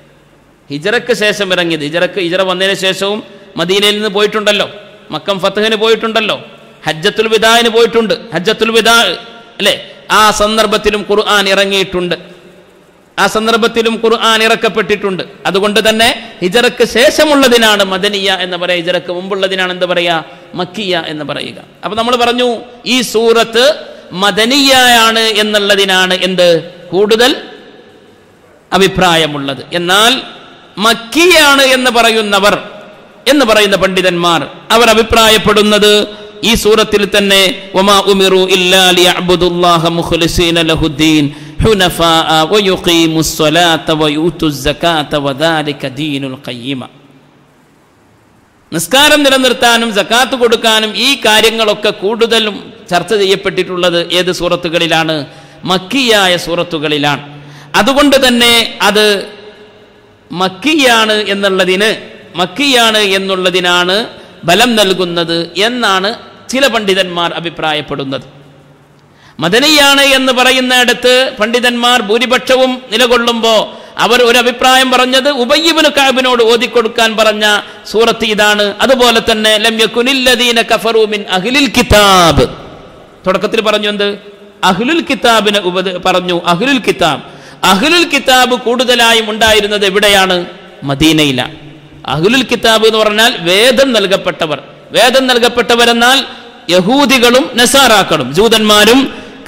S1: ഹിജറ വന്നതിന് ശേഷവും മദീനയിൽ നിന്ന് പോയിട്ടുണ്ടല്ലോ, മക്കം ഫത്ഹിന് പോയിട്ടുണ്ടല്ലോ, ഹജ്ജത്തുൽ വിദാഇന് പോയിട്ടുണ്ട്. ഹജ്ജത്തുൽ വിദാ അല്ലേ, ആ സന്ദർഭത്തിലും ഖുർആൻ ഇറങ്ങിയിട്ടുണ്ട്, ആ സന്ദർഭത്തിലും ഖുർആൻ ഇറക്കപ്പെട്ടിട്ടുണ്ട്. അതുകൊണ്ട് തന്നെ ഹിജറക്ക് ശേഷമുള്ളതിനാണ് മദനിയ എന്ന് പറയുക, ഹിജറക്ക് മുമ്പുള്ളതിനാണ് എന്ത് പറയുക, മക്കിയ എന്ന് പറയുക. അപ്പൊ നമ്മൾ പറഞ്ഞു ഈ സൂറത്ത് മദനിയാണ് എന്നുള്ളതിനാണ് എന്ത് കൂടുതൽ അഭിപ്രായമുള്ളത്. എന്നാൽ മക്കിയാണ് എന്ന് പറയുന്ന പണ്ഡിതന്മാർ അവർ അഭിപ്രായപ്പെടുന്നത് ഈ സൂറത്തിൽ തന്നെ വമാ ഉമിറു ഇല്ലാ ലിയഅ്ബുദുല്ലാഹ മുഖ്ലിസീന ലഹുദ്ദീൻ ഹുനഫാഅ വയുഖീമുസ് സ്വലാത്ത വയൂതുസ് സകാത്ത വദാലിക ദീനുൽ ഖയ്യിമ. നിസ്കാരം നിലനിർത്താനും സകാത്ത് കൊടുക്കാനും ഈ കാര്യങ്ങളൊക്കെ കൂടുതലും ചർച്ച ചെയ്യപ്പെട്ടിട്ടുള്ളത് ഏത് സൂറത്തുകളിലാണ്? മക്കിയായ സൂറത്തുകളിലാണ്. അതുകൊണ്ട് തന്നെ അത് മക്കിയാണ് എന്നുള്ളതിനാണ് ബലം നൽകുന്നത് എന്നാണ് ചില പണ്ഡിതന്മാർ അഭിപ്രായപ്പെടുന്നത്. മദനിയാണ് എന്ന് പറയുന്നിടത്ത് പണ്ഡിതന്മാർ ഭൂരിപക്ഷവും നിലകൊള്ളുമ്പോൾ അവർ ഒരു അഭിപ്രായം പറഞ്ഞത് ഉബയ്യ് ഇബ്നു കഅബിനോട് ഓതിക്കൊടുക്കാൻ പറഞ്ഞ സൂറത്ത് ഇതാണ്. അതുപോലെ തന്നെ ലം യകുനില്ലദീന കഫറൂ മിൻ അഹ്ലിൽ കിതാബ്, തുടക്കത്തിൽ പറഞ്ഞു എന്ത്? അഹ്ലുൽ കിതാബിനെ പറഞ്ഞു. അഹ്ലുൽ കിതാബ് കൂടുതലായും ഉണ്ടായിരുന്നത് എവിടെയാണ്? മദീനയിലാണ്. അഹ്ലുൽ കിതാബ് എന്ന് പറഞ്ഞാൽ വേദം നൽകപ്പെട്ടവരെന്നാൽ യഹൂദികളും നസാറാക്കളും ജൂതന്മാരും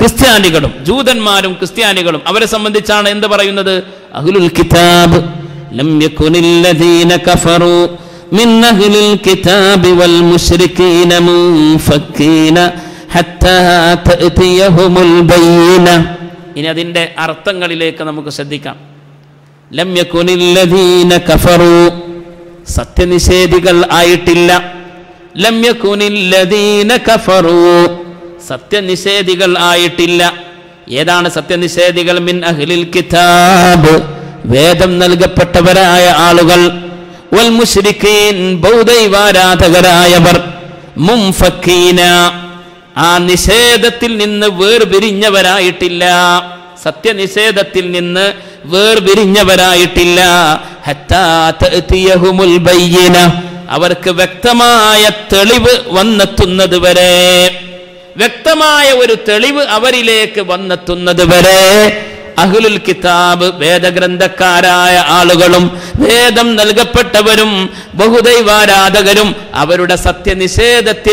S1: ക്രിസ്ത്യാനികളും അവരെ സംബന്ധിച്ചാണ് എന്ത് പറയുന്നത്? അഹ്ലുൽ കിതാബ്. ലം യകുനില്ലദീന കഫറൂ മിൻ അഹ്ലിൽ കിതാബി വൽ മുശ്രികീന മുൻഫക്കീന ഹത്താ തഅതിയഹുമുൽ ബയ്യിന. ഇനി അതിന്റെ അർത്ഥങ്ങളിലേക്ക് നമുക്ക് ശ്രദ്ധിക്കാം. ലം യകുനില്ലദീന കഫറൂ, സത്യനിഷേധികൾ ആയിട്ടില്ല. ലം യകുനില്ലദീന കഫറൂ, സത്യനിഷേധികൾ ആയിട്ടില്ല. ഏതാണ് സത്യനിഷേധികൾ? മിൻ അഹ്ലിൽ കിതാബ്, വേദം നൽകപ്പെട്ടവരായ ആളുകൾ. വൽ മുശ്രികീൻ, ബൗദ്ധൈവാരാധകരായവർ. മുൻഫക്കീന, ആ നിഷേധത്തിൽ നിന്ന് വേർപിരിഞ്ഞവരായിട്ടില്ല, സത്യനിഷേധത്തിൽ നിന്ന് വേർപിരിഞ്ഞവരായിട്ടില്ല. ഹത്താ തഅതിയഹുമുൽ ബയ്യിന, അവർക്ക് വ്യക്തമായ തെളിവ് വന്നെത്തുന്നത് വരെ, വ്യക്തമായ ഒരു തെളിവ് അവരിലേക്ക് വന്നെത്തുന്നത് വരെ അഹ്ലുൽ കിതാബ്, വേദഗ്രന്ഥക്കാരായ ആളുകളും വേദം നൽകപ്പെട്ടവരും ബഹുദൈവാരാധകരും അവരുടെ സത്യനിഷേധത്തിൽ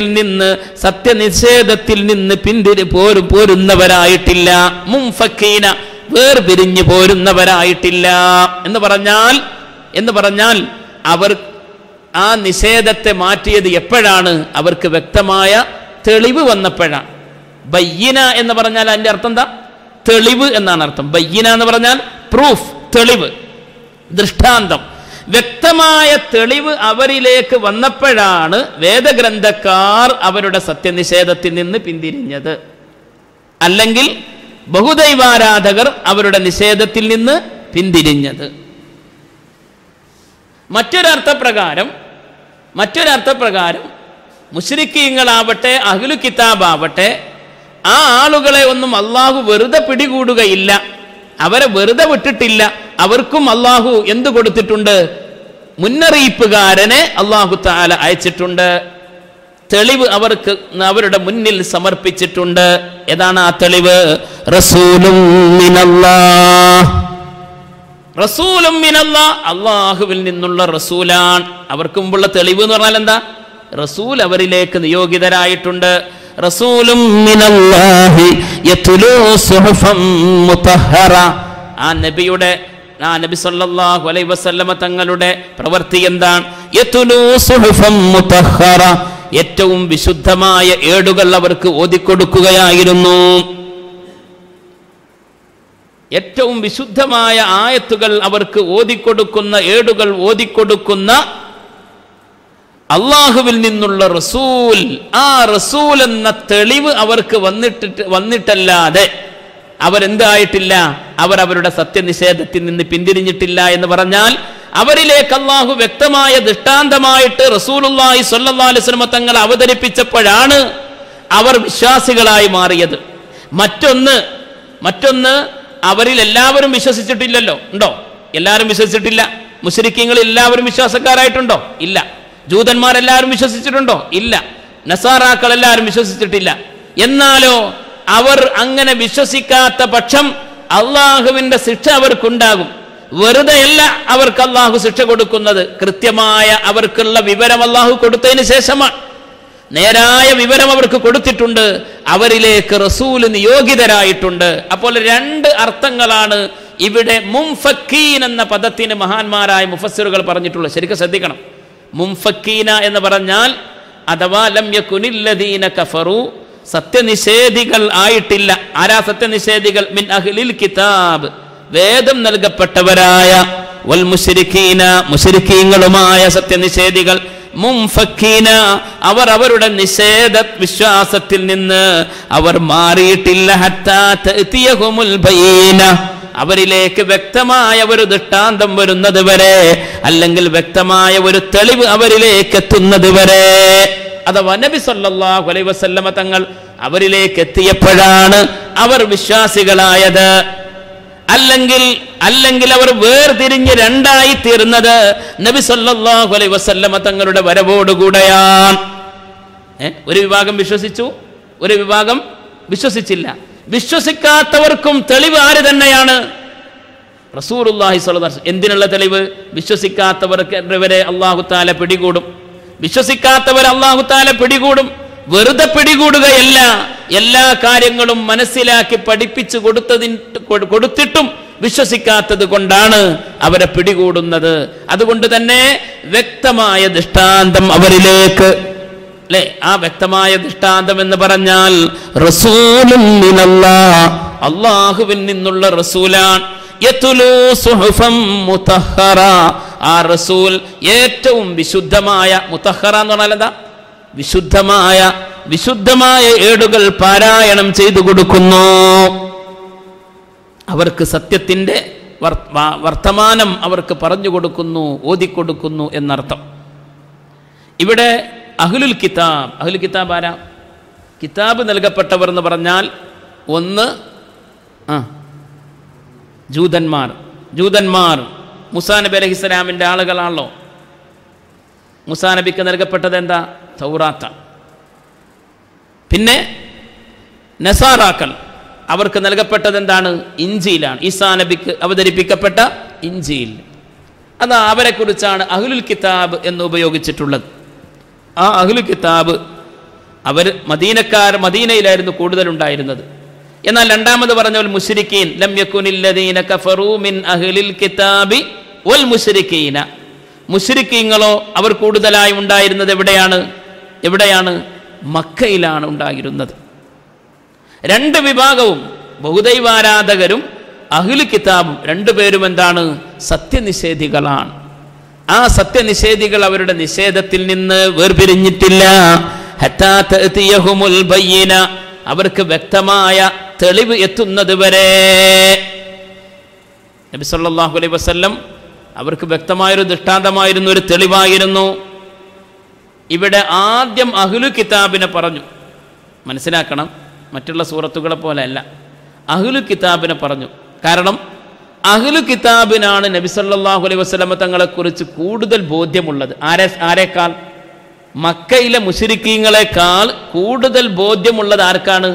S1: നിന്ന് പോരുന്നവരായിട്ടില്ല. മുൻഫക്കീന, വേർപിരിഞ്ഞു പോരുന്നവരായിട്ടില്ല എന്ന് പറഞ്ഞാൽ അവർ ആ നിഷേധത്തെ മാറ്റിയത് എപ്പോഴാണ്? അവർക്ക് വ്യക്തമായ തെളിവ് വന്നപ്പോഴാണ്. ബയ്യിന എന്ന് പറഞ്ഞാൽ അതിന്റെ അർത്ഥം എന്താ? തെളിവ് എന്നാണ് അർത്ഥം. ബയ്യിന എന്ന് പറഞ്ഞാൽ പ്രൂഫ്, തെളിവ്, ദൃഷ്ടാന്തം. വ്യക്തമായ തെളിവ് അവരിലേക്ക് വന്നപ്പോഴാണ് വേദഗ്രന്ഥക്കാർ അവരുടെ സത്യനിഷേധത്തിൽ നിന്ന് പിന്തിരിഞ്ഞത്. അല്ലെങ്കിൽ ബഹുദൈവാരാധകർ അവരുടെ നിഷേധത്തിൽ നിന്ന് പിന്തിരിഞ്ഞത്. മറ്റൊരർത്ഥപ്രകാരം മുശ്രിക്കീങ്ങളാവട്ടെ അഹ്ലു കിതാബാവട്ടെ ആ ആളുകളെ ഒന്നും അള്ളാഹു വെറുതെ പിടികൂടുകയില്ല, അവരെ വെറുതെ വിട്ടിട്ടില്ല. അവർക്കും അള്ളാഹു എന്ത് കൊടുത്തിട്ടുണ്ട്? മുന്നറിയിപ്പുകാരനെ അള്ളാഹു തആല അയച്ചിട്ടുണ്ട്. തെളിവ് അവർക്ക് അവരുടെ മുന്നിൽ സമർപ്പിച്ചിട്ടുണ്ട്. ഏതാണ് ആ തെളിവ്? റസൂലും മിനല്ലാഹ്, റസൂലും മിനല്ലാഹ്, അള്ളാഹുവിൽ നിന്നുള്ള റസൂലാണ്. അവർക്ക് മുമ്പുള്ള തെളിവ് എന്ന് പറഞ്ഞാൽ എന്താ? റസൂൽ അവരിലേക്ക് നിയോഗിതരായിട്ടുണ്ട്. റസൂലും മിനല്ലാഹി യത്ലൂ സുഹഫൻ മുതഹറ, ആ നബി സല്ലല്ലാഹു അലൈഹി വസല്ലമ തങ്ങളുടെ പ്രവൃത്തി എന്താണ്? യത്ലൂ സുഹഫൻ മുതഹറ, ഏറ്റവും വിശുദ്ധമായ ഏടുകൾ അവർക്ക് ഓതിക്കൊടുക്കുകയായിരുന്നു. ഏറ്റവും വിശുദ്ധമായ ആയത്തുകൾ അവർക്ക് ഓതിക്കൊടുക്കുന്ന, ഏടുകൾ ഓതിക്കൊടുക്കുന്ന അള്ളാഹുവിൽ നിന്നുള്ള റസൂൽ. ആ റസൂൽ എന്ന തെളിവ് അവർക്ക് വന്നിട്ടല്ലാതെ അവരെന്തായിട്ടില്ല? അവരുടെ സത്യനിഷേധത്തിൽ നിന്ന് പിന്തിരിഞ്ഞിട്ടില്ല എന്ന് പറഞ്ഞാൽ അവരിലേക്ക് അല്ലാഹു വ്യക്തമായ ദൃഷ്ടാന്തമായിട്ട് റസൂലുള്ളാഹി സ്വല്ലല്ലാഹു അലൈഹി വസല്ലം തങ്ങൾ അവതരിപ്പിച്ചപ്പോഴാണ് അവർ വിശ്വാസികളായി മാറിയത്. മറ്റൊന്ന് അവരിൽ എല്ലാവരും വിശ്വസിച്ചിട്ടില്ലല്ലോ. ഉണ്ടോ? എല്ലാവരും വിശ്വസിച്ചിട്ടില്ല. മുശ്രിക്കീങ്ങൾ എല്ലാവരും വിശ്വാസക്കാരായിട്ടുണ്ടോ? ഇല്ല. ജൂതന്മാരെല്ലാവരും വിശ്വസിച്ചിട്ടുണ്ടോ? ഇല്ല. നസാറാക്കൾ എല്ലാവരും വിശ്വസിച്ചിട്ടില്ല. എന്നാലോ അവർ അങ്ങനെ വിശ്വസിക്കാത്ത പക്ഷം അള്ളാഹുവിന്റെ ശിക്ഷ അവർക്കുണ്ടാകും. വെറുതെയല്ല അവർക്ക് അള്ളാഹു ശിക്ഷ കൊടുക്കുന്നത്, കൃത്യമായ അവർക്കുള്ള വിവരം അള്ളാഹു കൊടുത്തതിന് ശേഷമാണ്. നേരായ വിവരം അവർക്ക് കൊടുത്തിട്ടുണ്ട്, അവരിലേക്ക് റസൂൽ നിയോഗിതരായിട്ടുണ്ട്. അപ്പോൾ രണ്ട് അർത്ഥങ്ങളാണ് ഇവിടെ മുംഫക്കീൻ എന്ന പദത്തിന് മഹാന്മാരായ മുഫസ്സിറുകൾ പറഞ്ഞിട്ടുള്ളത്. ശരിക്കും ശ്രദ്ധിക്കണം. മുംഫക്കീന എന്ന് പറഞ്ഞാൽ അഥവാ ലം യകുനില്ലദീന കഫറു, സത്യനിഷേധികൾ ആയിട്ടില്ല. ആരാ സത്യനിഷേധികൾ? മിൻ അഹ്ലിൽ കിതാബ്, വേദം നൽകപ്പെട്ടവരായ, വൽ മുശ്രിക്കീന, മുശ്രിക്കീങ്ങളുമായ സത്യനിഷേധികൾ. മുംഫക്കീന, അവർ അവരുടെ നിഷേധ വിശ്വാസത്തിൽ നിന്ന് അവർ മാറിയിട്ടില്ല. ഹത്താ തഅതിയഹുമുൽ ബയീന, അവരിലേക്ക് വ്യക്തമായ ഒരു ദൃഷ്ടാന്തം വരുന്നത് വരെ, അല്ലെങ്കിൽ വ്യക്തമായ ഒരു തെളിവ് അവരിലേക്ക് എത്തുന്നത് വരെ. അഥവാ നബി സല്ലല്ലാഹു അലൈഹി വസല്ലമ തങ്ങൾ അവരിലേക്ക് എത്തിയപ്പോഴാണ് അവർ വിശ്വാസികളായത്. അല്ലെങ്കിൽ അവർ വേർതിരിഞ്ഞ് രണ്ടായി തീർന്നത് നബി സല്ലല്ലാഹു അലൈഹി വസല്ലമ തങ്ങളുടെ വരവോടുകൂടെയാണ്. ഒരു വിഭാഗം വിശ്വസിച്ചു, ഒരു വിഭാഗം വിശ്വസിച്ചില്ല. വിശ്വസിക്കാത്തവർക്കും തെളിവ് ആര് തന്നെയാണ്? റസൂലുള്ളാഹി സ്വല്ലല്ലാഹു അലൈഹി വസല്ലം. എന്തിനുള്ള തെളിവ്? വിശ്വസിക്കാത്തവരെ അല്ലാഹു തആല പിടികൂടും. വിശ്വസിക്കാത്തവരെ അല്ലാഹു തആല പിടികൂടും. വെറുതെ പിടികൂടുകയല്ല, എല്ലാ കാര്യങ്ങളും മനസ്സിലാക്കി പഠിപ്പിച്ചു കൊടുത്തിട്ടും വിശ്വസിക്കാത്തത് കൊണ്ടാണ് അവരെ പിടികൂടുന്നത്. അതുകൊണ്ട് തന്നെ വ്യക്തമായ ദൃഷ്ടാന്തം അവരിലേക്ക്, അല്ലെ? ആ വ്യക്തമായ ദൃഷ്ടാന്തം എന്ന് പറഞ്ഞാൽ റസൂലുൻ മിനല്ലാഹ്, അല്ലാഹുവിൽ നിന്നുള്ള റസൂലാണ്. യത്ലൂ സുഹുഫൻ മുതഹ്ഹറ, ആ റസൂൽ ഏറ്റവും വിശുദ്ധമായ, മുതഹ്ഹറ എന്ന് പറഞ്ഞാൽ എന്താ? വിശുദ്ധമായ ഏടുകൾ പാരായണം ചെയ്തു കൊടുക്കുന്നു. അവർക്ക് സത്യത്തിന്റെ വർത്തമാനം അവർക്ക് പറഞ്ഞു കൊടുക്കുന്നു, ഓതിക്കൊടുക്കുന്നു എന്നർത്ഥം. ഇവിടെ അഹ്ലുൽ കിതാബ് ആരാ? കിതാബ് നൽകപ്പെട്ടവർ എന്ന് പറഞ്ഞാൽ ഒന്ന് ജൂതന്മാർ മൂസാ നബി അലൈഹിസ്സലാമിൻ്റെ ആളുകളാണല്ലോ. മൂസാ നബിക്ക് നൽകപ്പെട്ടത് എന്താ? തൗറാത്ത. പിന്നെ നസാറാക്കൾ, അവർക്ക് നൽകപ്പെട്ടത് എന്താണ്? ഇഞ്ചീലാണ്. ഈസാ നബിക്ക് അവതരിപ്പിക്കപ്പെട്ട ഇഞ്ചീൽ. അതാ അവരെ കുറിച്ചാണ് അഹ്ലുൽ കിതാബ് എന്ന് ഉപയോഗിച്ചിട്ടുള്ളത്. ആ അഹ്ലുൽ കിതാബ് അവർ മദീനയിലായിരുന്നു കൂടുതലുണ്ടായിരുന്നത്. എന്നാൽ രണ്ടാമത് പറഞ്ഞ മുശ്രിക്കീൻ, ലം യകുനില്ലദീന കഫറൂ മിൻ അഹ്ലിൽ കിതാബി വൽ മുശ്രിക്കീന, മുശ്രിക്കീങ്ങളോ അവർ കൂടുതലായി ഉണ്ടായിരുന്നത് എവിടെയാണ്? മക്കയിലാണ് ഉണ്ടായിരുന്നത്. രണ്ട് വിഭാഗവും, ബഹുദൈവാരാധകരും അഹ്ലു കിതാബും, രണ്ടുപേരും എന്താണ്? സത്യനിഷേധികളാണ്. ആ സത്യനിഷേധികൾ അവരുടെ നിഷേധത്തിൽ നിന്ന് വേർപിരിഞ്ഞിട്ടില്ല. ഹത്താ തഅതിയഹുമുൽ ബയ്യിന, അവർക്ക് വ്യക്തമായ തെളിവ് എത്തുന്നത് വരെ. നബി സല്ലല്ലാഹു അലൈഹി വസല്ലം അവർക്ക് വ്യക്തമായൊരു ദൃഷ്ടാന്തമായിരുന്നു, ഒരു തെളിവായിരുന്നു. ഇവിടെ ആദ്യം അഹ്ലു കിതാബിനെ പറഞ്ഞു. മനസ്സിലാക്കണം, മറ്റുള്ള സൂറത്തുകളെ പോലെ അല്ല, അഹ്ലു കിതാബിനെ പറഞ്ഞു. കാരണം അഹ്ലു കിതാബിനാണ് നബി സല്ലല്ലാഹു അലൈഹി വസല്ലം തങ്ങളെക്കുറിച്ച് കൂടുതൽ ബോധ്യമുള്ളത്. ആരെക്കാൾ? മക്കയിലെ മുശ്രിക്കീങ്ങളെക്കാൾ കൂടുതൽ ബോധ്യമുള്ളത് ആർക്കാണ്?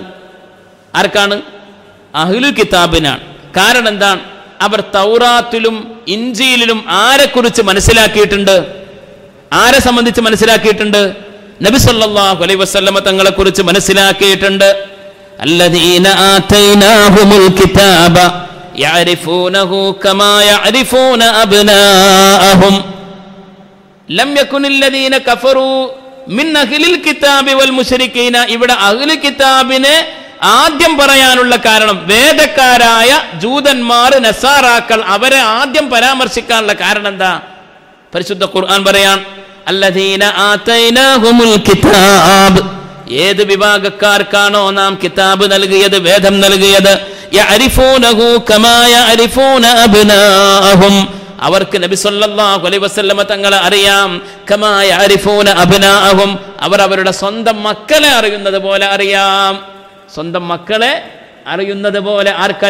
S1: അഹ്ലു കിതാബിനാണ്. കാരണം എന്താണ്? അവർ തൗറാത്തിലും ഇഞ്ചീലിലും ആരെക്കുറിച്ച് മനസ്സിലാക്കിയിട്ടുണ്ട്? ആരെ സംബന്ധിച്ച് മനസ്സിലാക്കിയിട്ടുണ്ട്? നബി സല്ലല്ലാഹു അലൈഹി വസല്ലം തങ്ങളെക്കുറിച്ച് മനസ്സിലാക്കിയിട്ടുണ്ട്. അല്ലദീന ആതൈനാഹുമുൽ കിതാബ യഅരിഫൂനഹു കമാ യഅരിഫൂന അബ്നാഅഹും ലം യകുനില്ലദീന കഫറൂ മിൻ അഹ്ലിൽ കിതാബി വൽ മുശ്രിക്കീന. ഇവിടെ അഹ്ലു കിതാബിനെ ആദ്യം പറയാനുള്ള കാരണം, വേദക്കാരായ ജൂതന്മാർ, നസാറാക്കൾ, അവരെ ആദ്യം പരാമർശിക്കാനുള്ള കാരണം എന്താ? പരിശുദ്ധ ഖുർആൻ പറയാൻ, അല്ലദീന ആതൈനാഹുമുൽ കിതാബ്, ഏത് വിഭാഗക്കാർക്കാണോ നാം കിതാബ് നൽകിയത്, വേദം നൽകിയത്, യഅരിഫൂനഹു കമാ യഅരിഫൂന അബ്നാഅഹും, അവർക്ക് നബി സല്ലല്ലാഹു അലൈഹി വസല്ലമ തങ്ങളെ അറിയാം. കമാ യഅരിഫൂന അബ്നാഅഹും, അവർ അവരുടെ സ്വന്തം മക്കളെ അറിയുന്നത് പോലെ അറിയാം. സ്വന്തം മക്കളെ അറിയുന്നത് പോലെ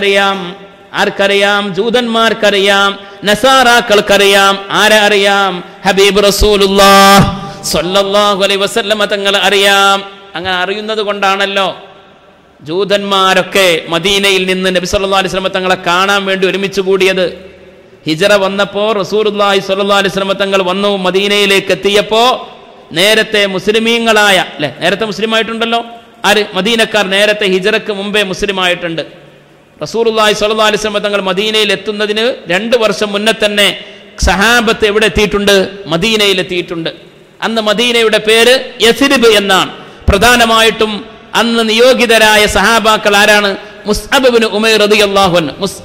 S1: ആർക്കറിയാം? ജൂതന്മാർക്കറിയാം, നസാറാക്കൾക്കറിയാം. ആരെ അറിയാം? ഹബീബ് റസൂലുള്ളാഹ് സ്വല്ലല്ലാഹു അലൈഹി വസല്ലമ തങ്ങളെ അറിയാം. അങ്ങനെ അറിയുന്നത് കൊണ്ടാണല്ലോ ജൂതന്മാരൊക്കെ മദീനയിൽ നിന്ന് നബി സല്ലല്ലാഹു അലൈഹി വസല്ലമ തങ്ങളെ കാണാൻ വേണ്ടി ഒരുമിച്ച് കൂടിയത്. ഹിജറ വന്നപ്പോൾ റസൂലുള്ളാഹി സ്വല്ലല്ലാഹു അലൈഹി വസല്ലമ തങ്ങൾ വന്നു. മദീനയിലേക്ക് എത്തിയപ്പോൾ നേരത്തെ മുസ്ലിമീങ്ങളായ നേരത്തെ മുസ്ലിമായിട്ടുണ്ടല്ലോ ആര്? മദീനക്കാർ നേരത്തെ ഹിജറക്ക് മുമ്പേ മുസ്ലിമായിട്ടുണ്ട്. റസൂലുള്ളാഹി സ്വല്ലല്ലാഹു അലൈഹി വസല്ലമ തങ്ങൾ മദീനയിൽ എത്തുന്നതിന് 2 വർഷം മുന്നേ തന്നെ സഹാബത്ത് എവിടെ എത്തിയിട്ടുണ്ട്? മദീനയിൽ എത്തിയിട്ടുണ്ട്. അന്ന് മദീനയുടെ പേര് യസ്രിബ് എന്നാണ്. പ്രധാനമായിട്ടും അന്ന് നിയോഗിതരായ സഹാബാക്കൾ ആരാണ്? മുസ്അബ് ഇബ്നു ഉമൈർ റളിയല്ലാഹു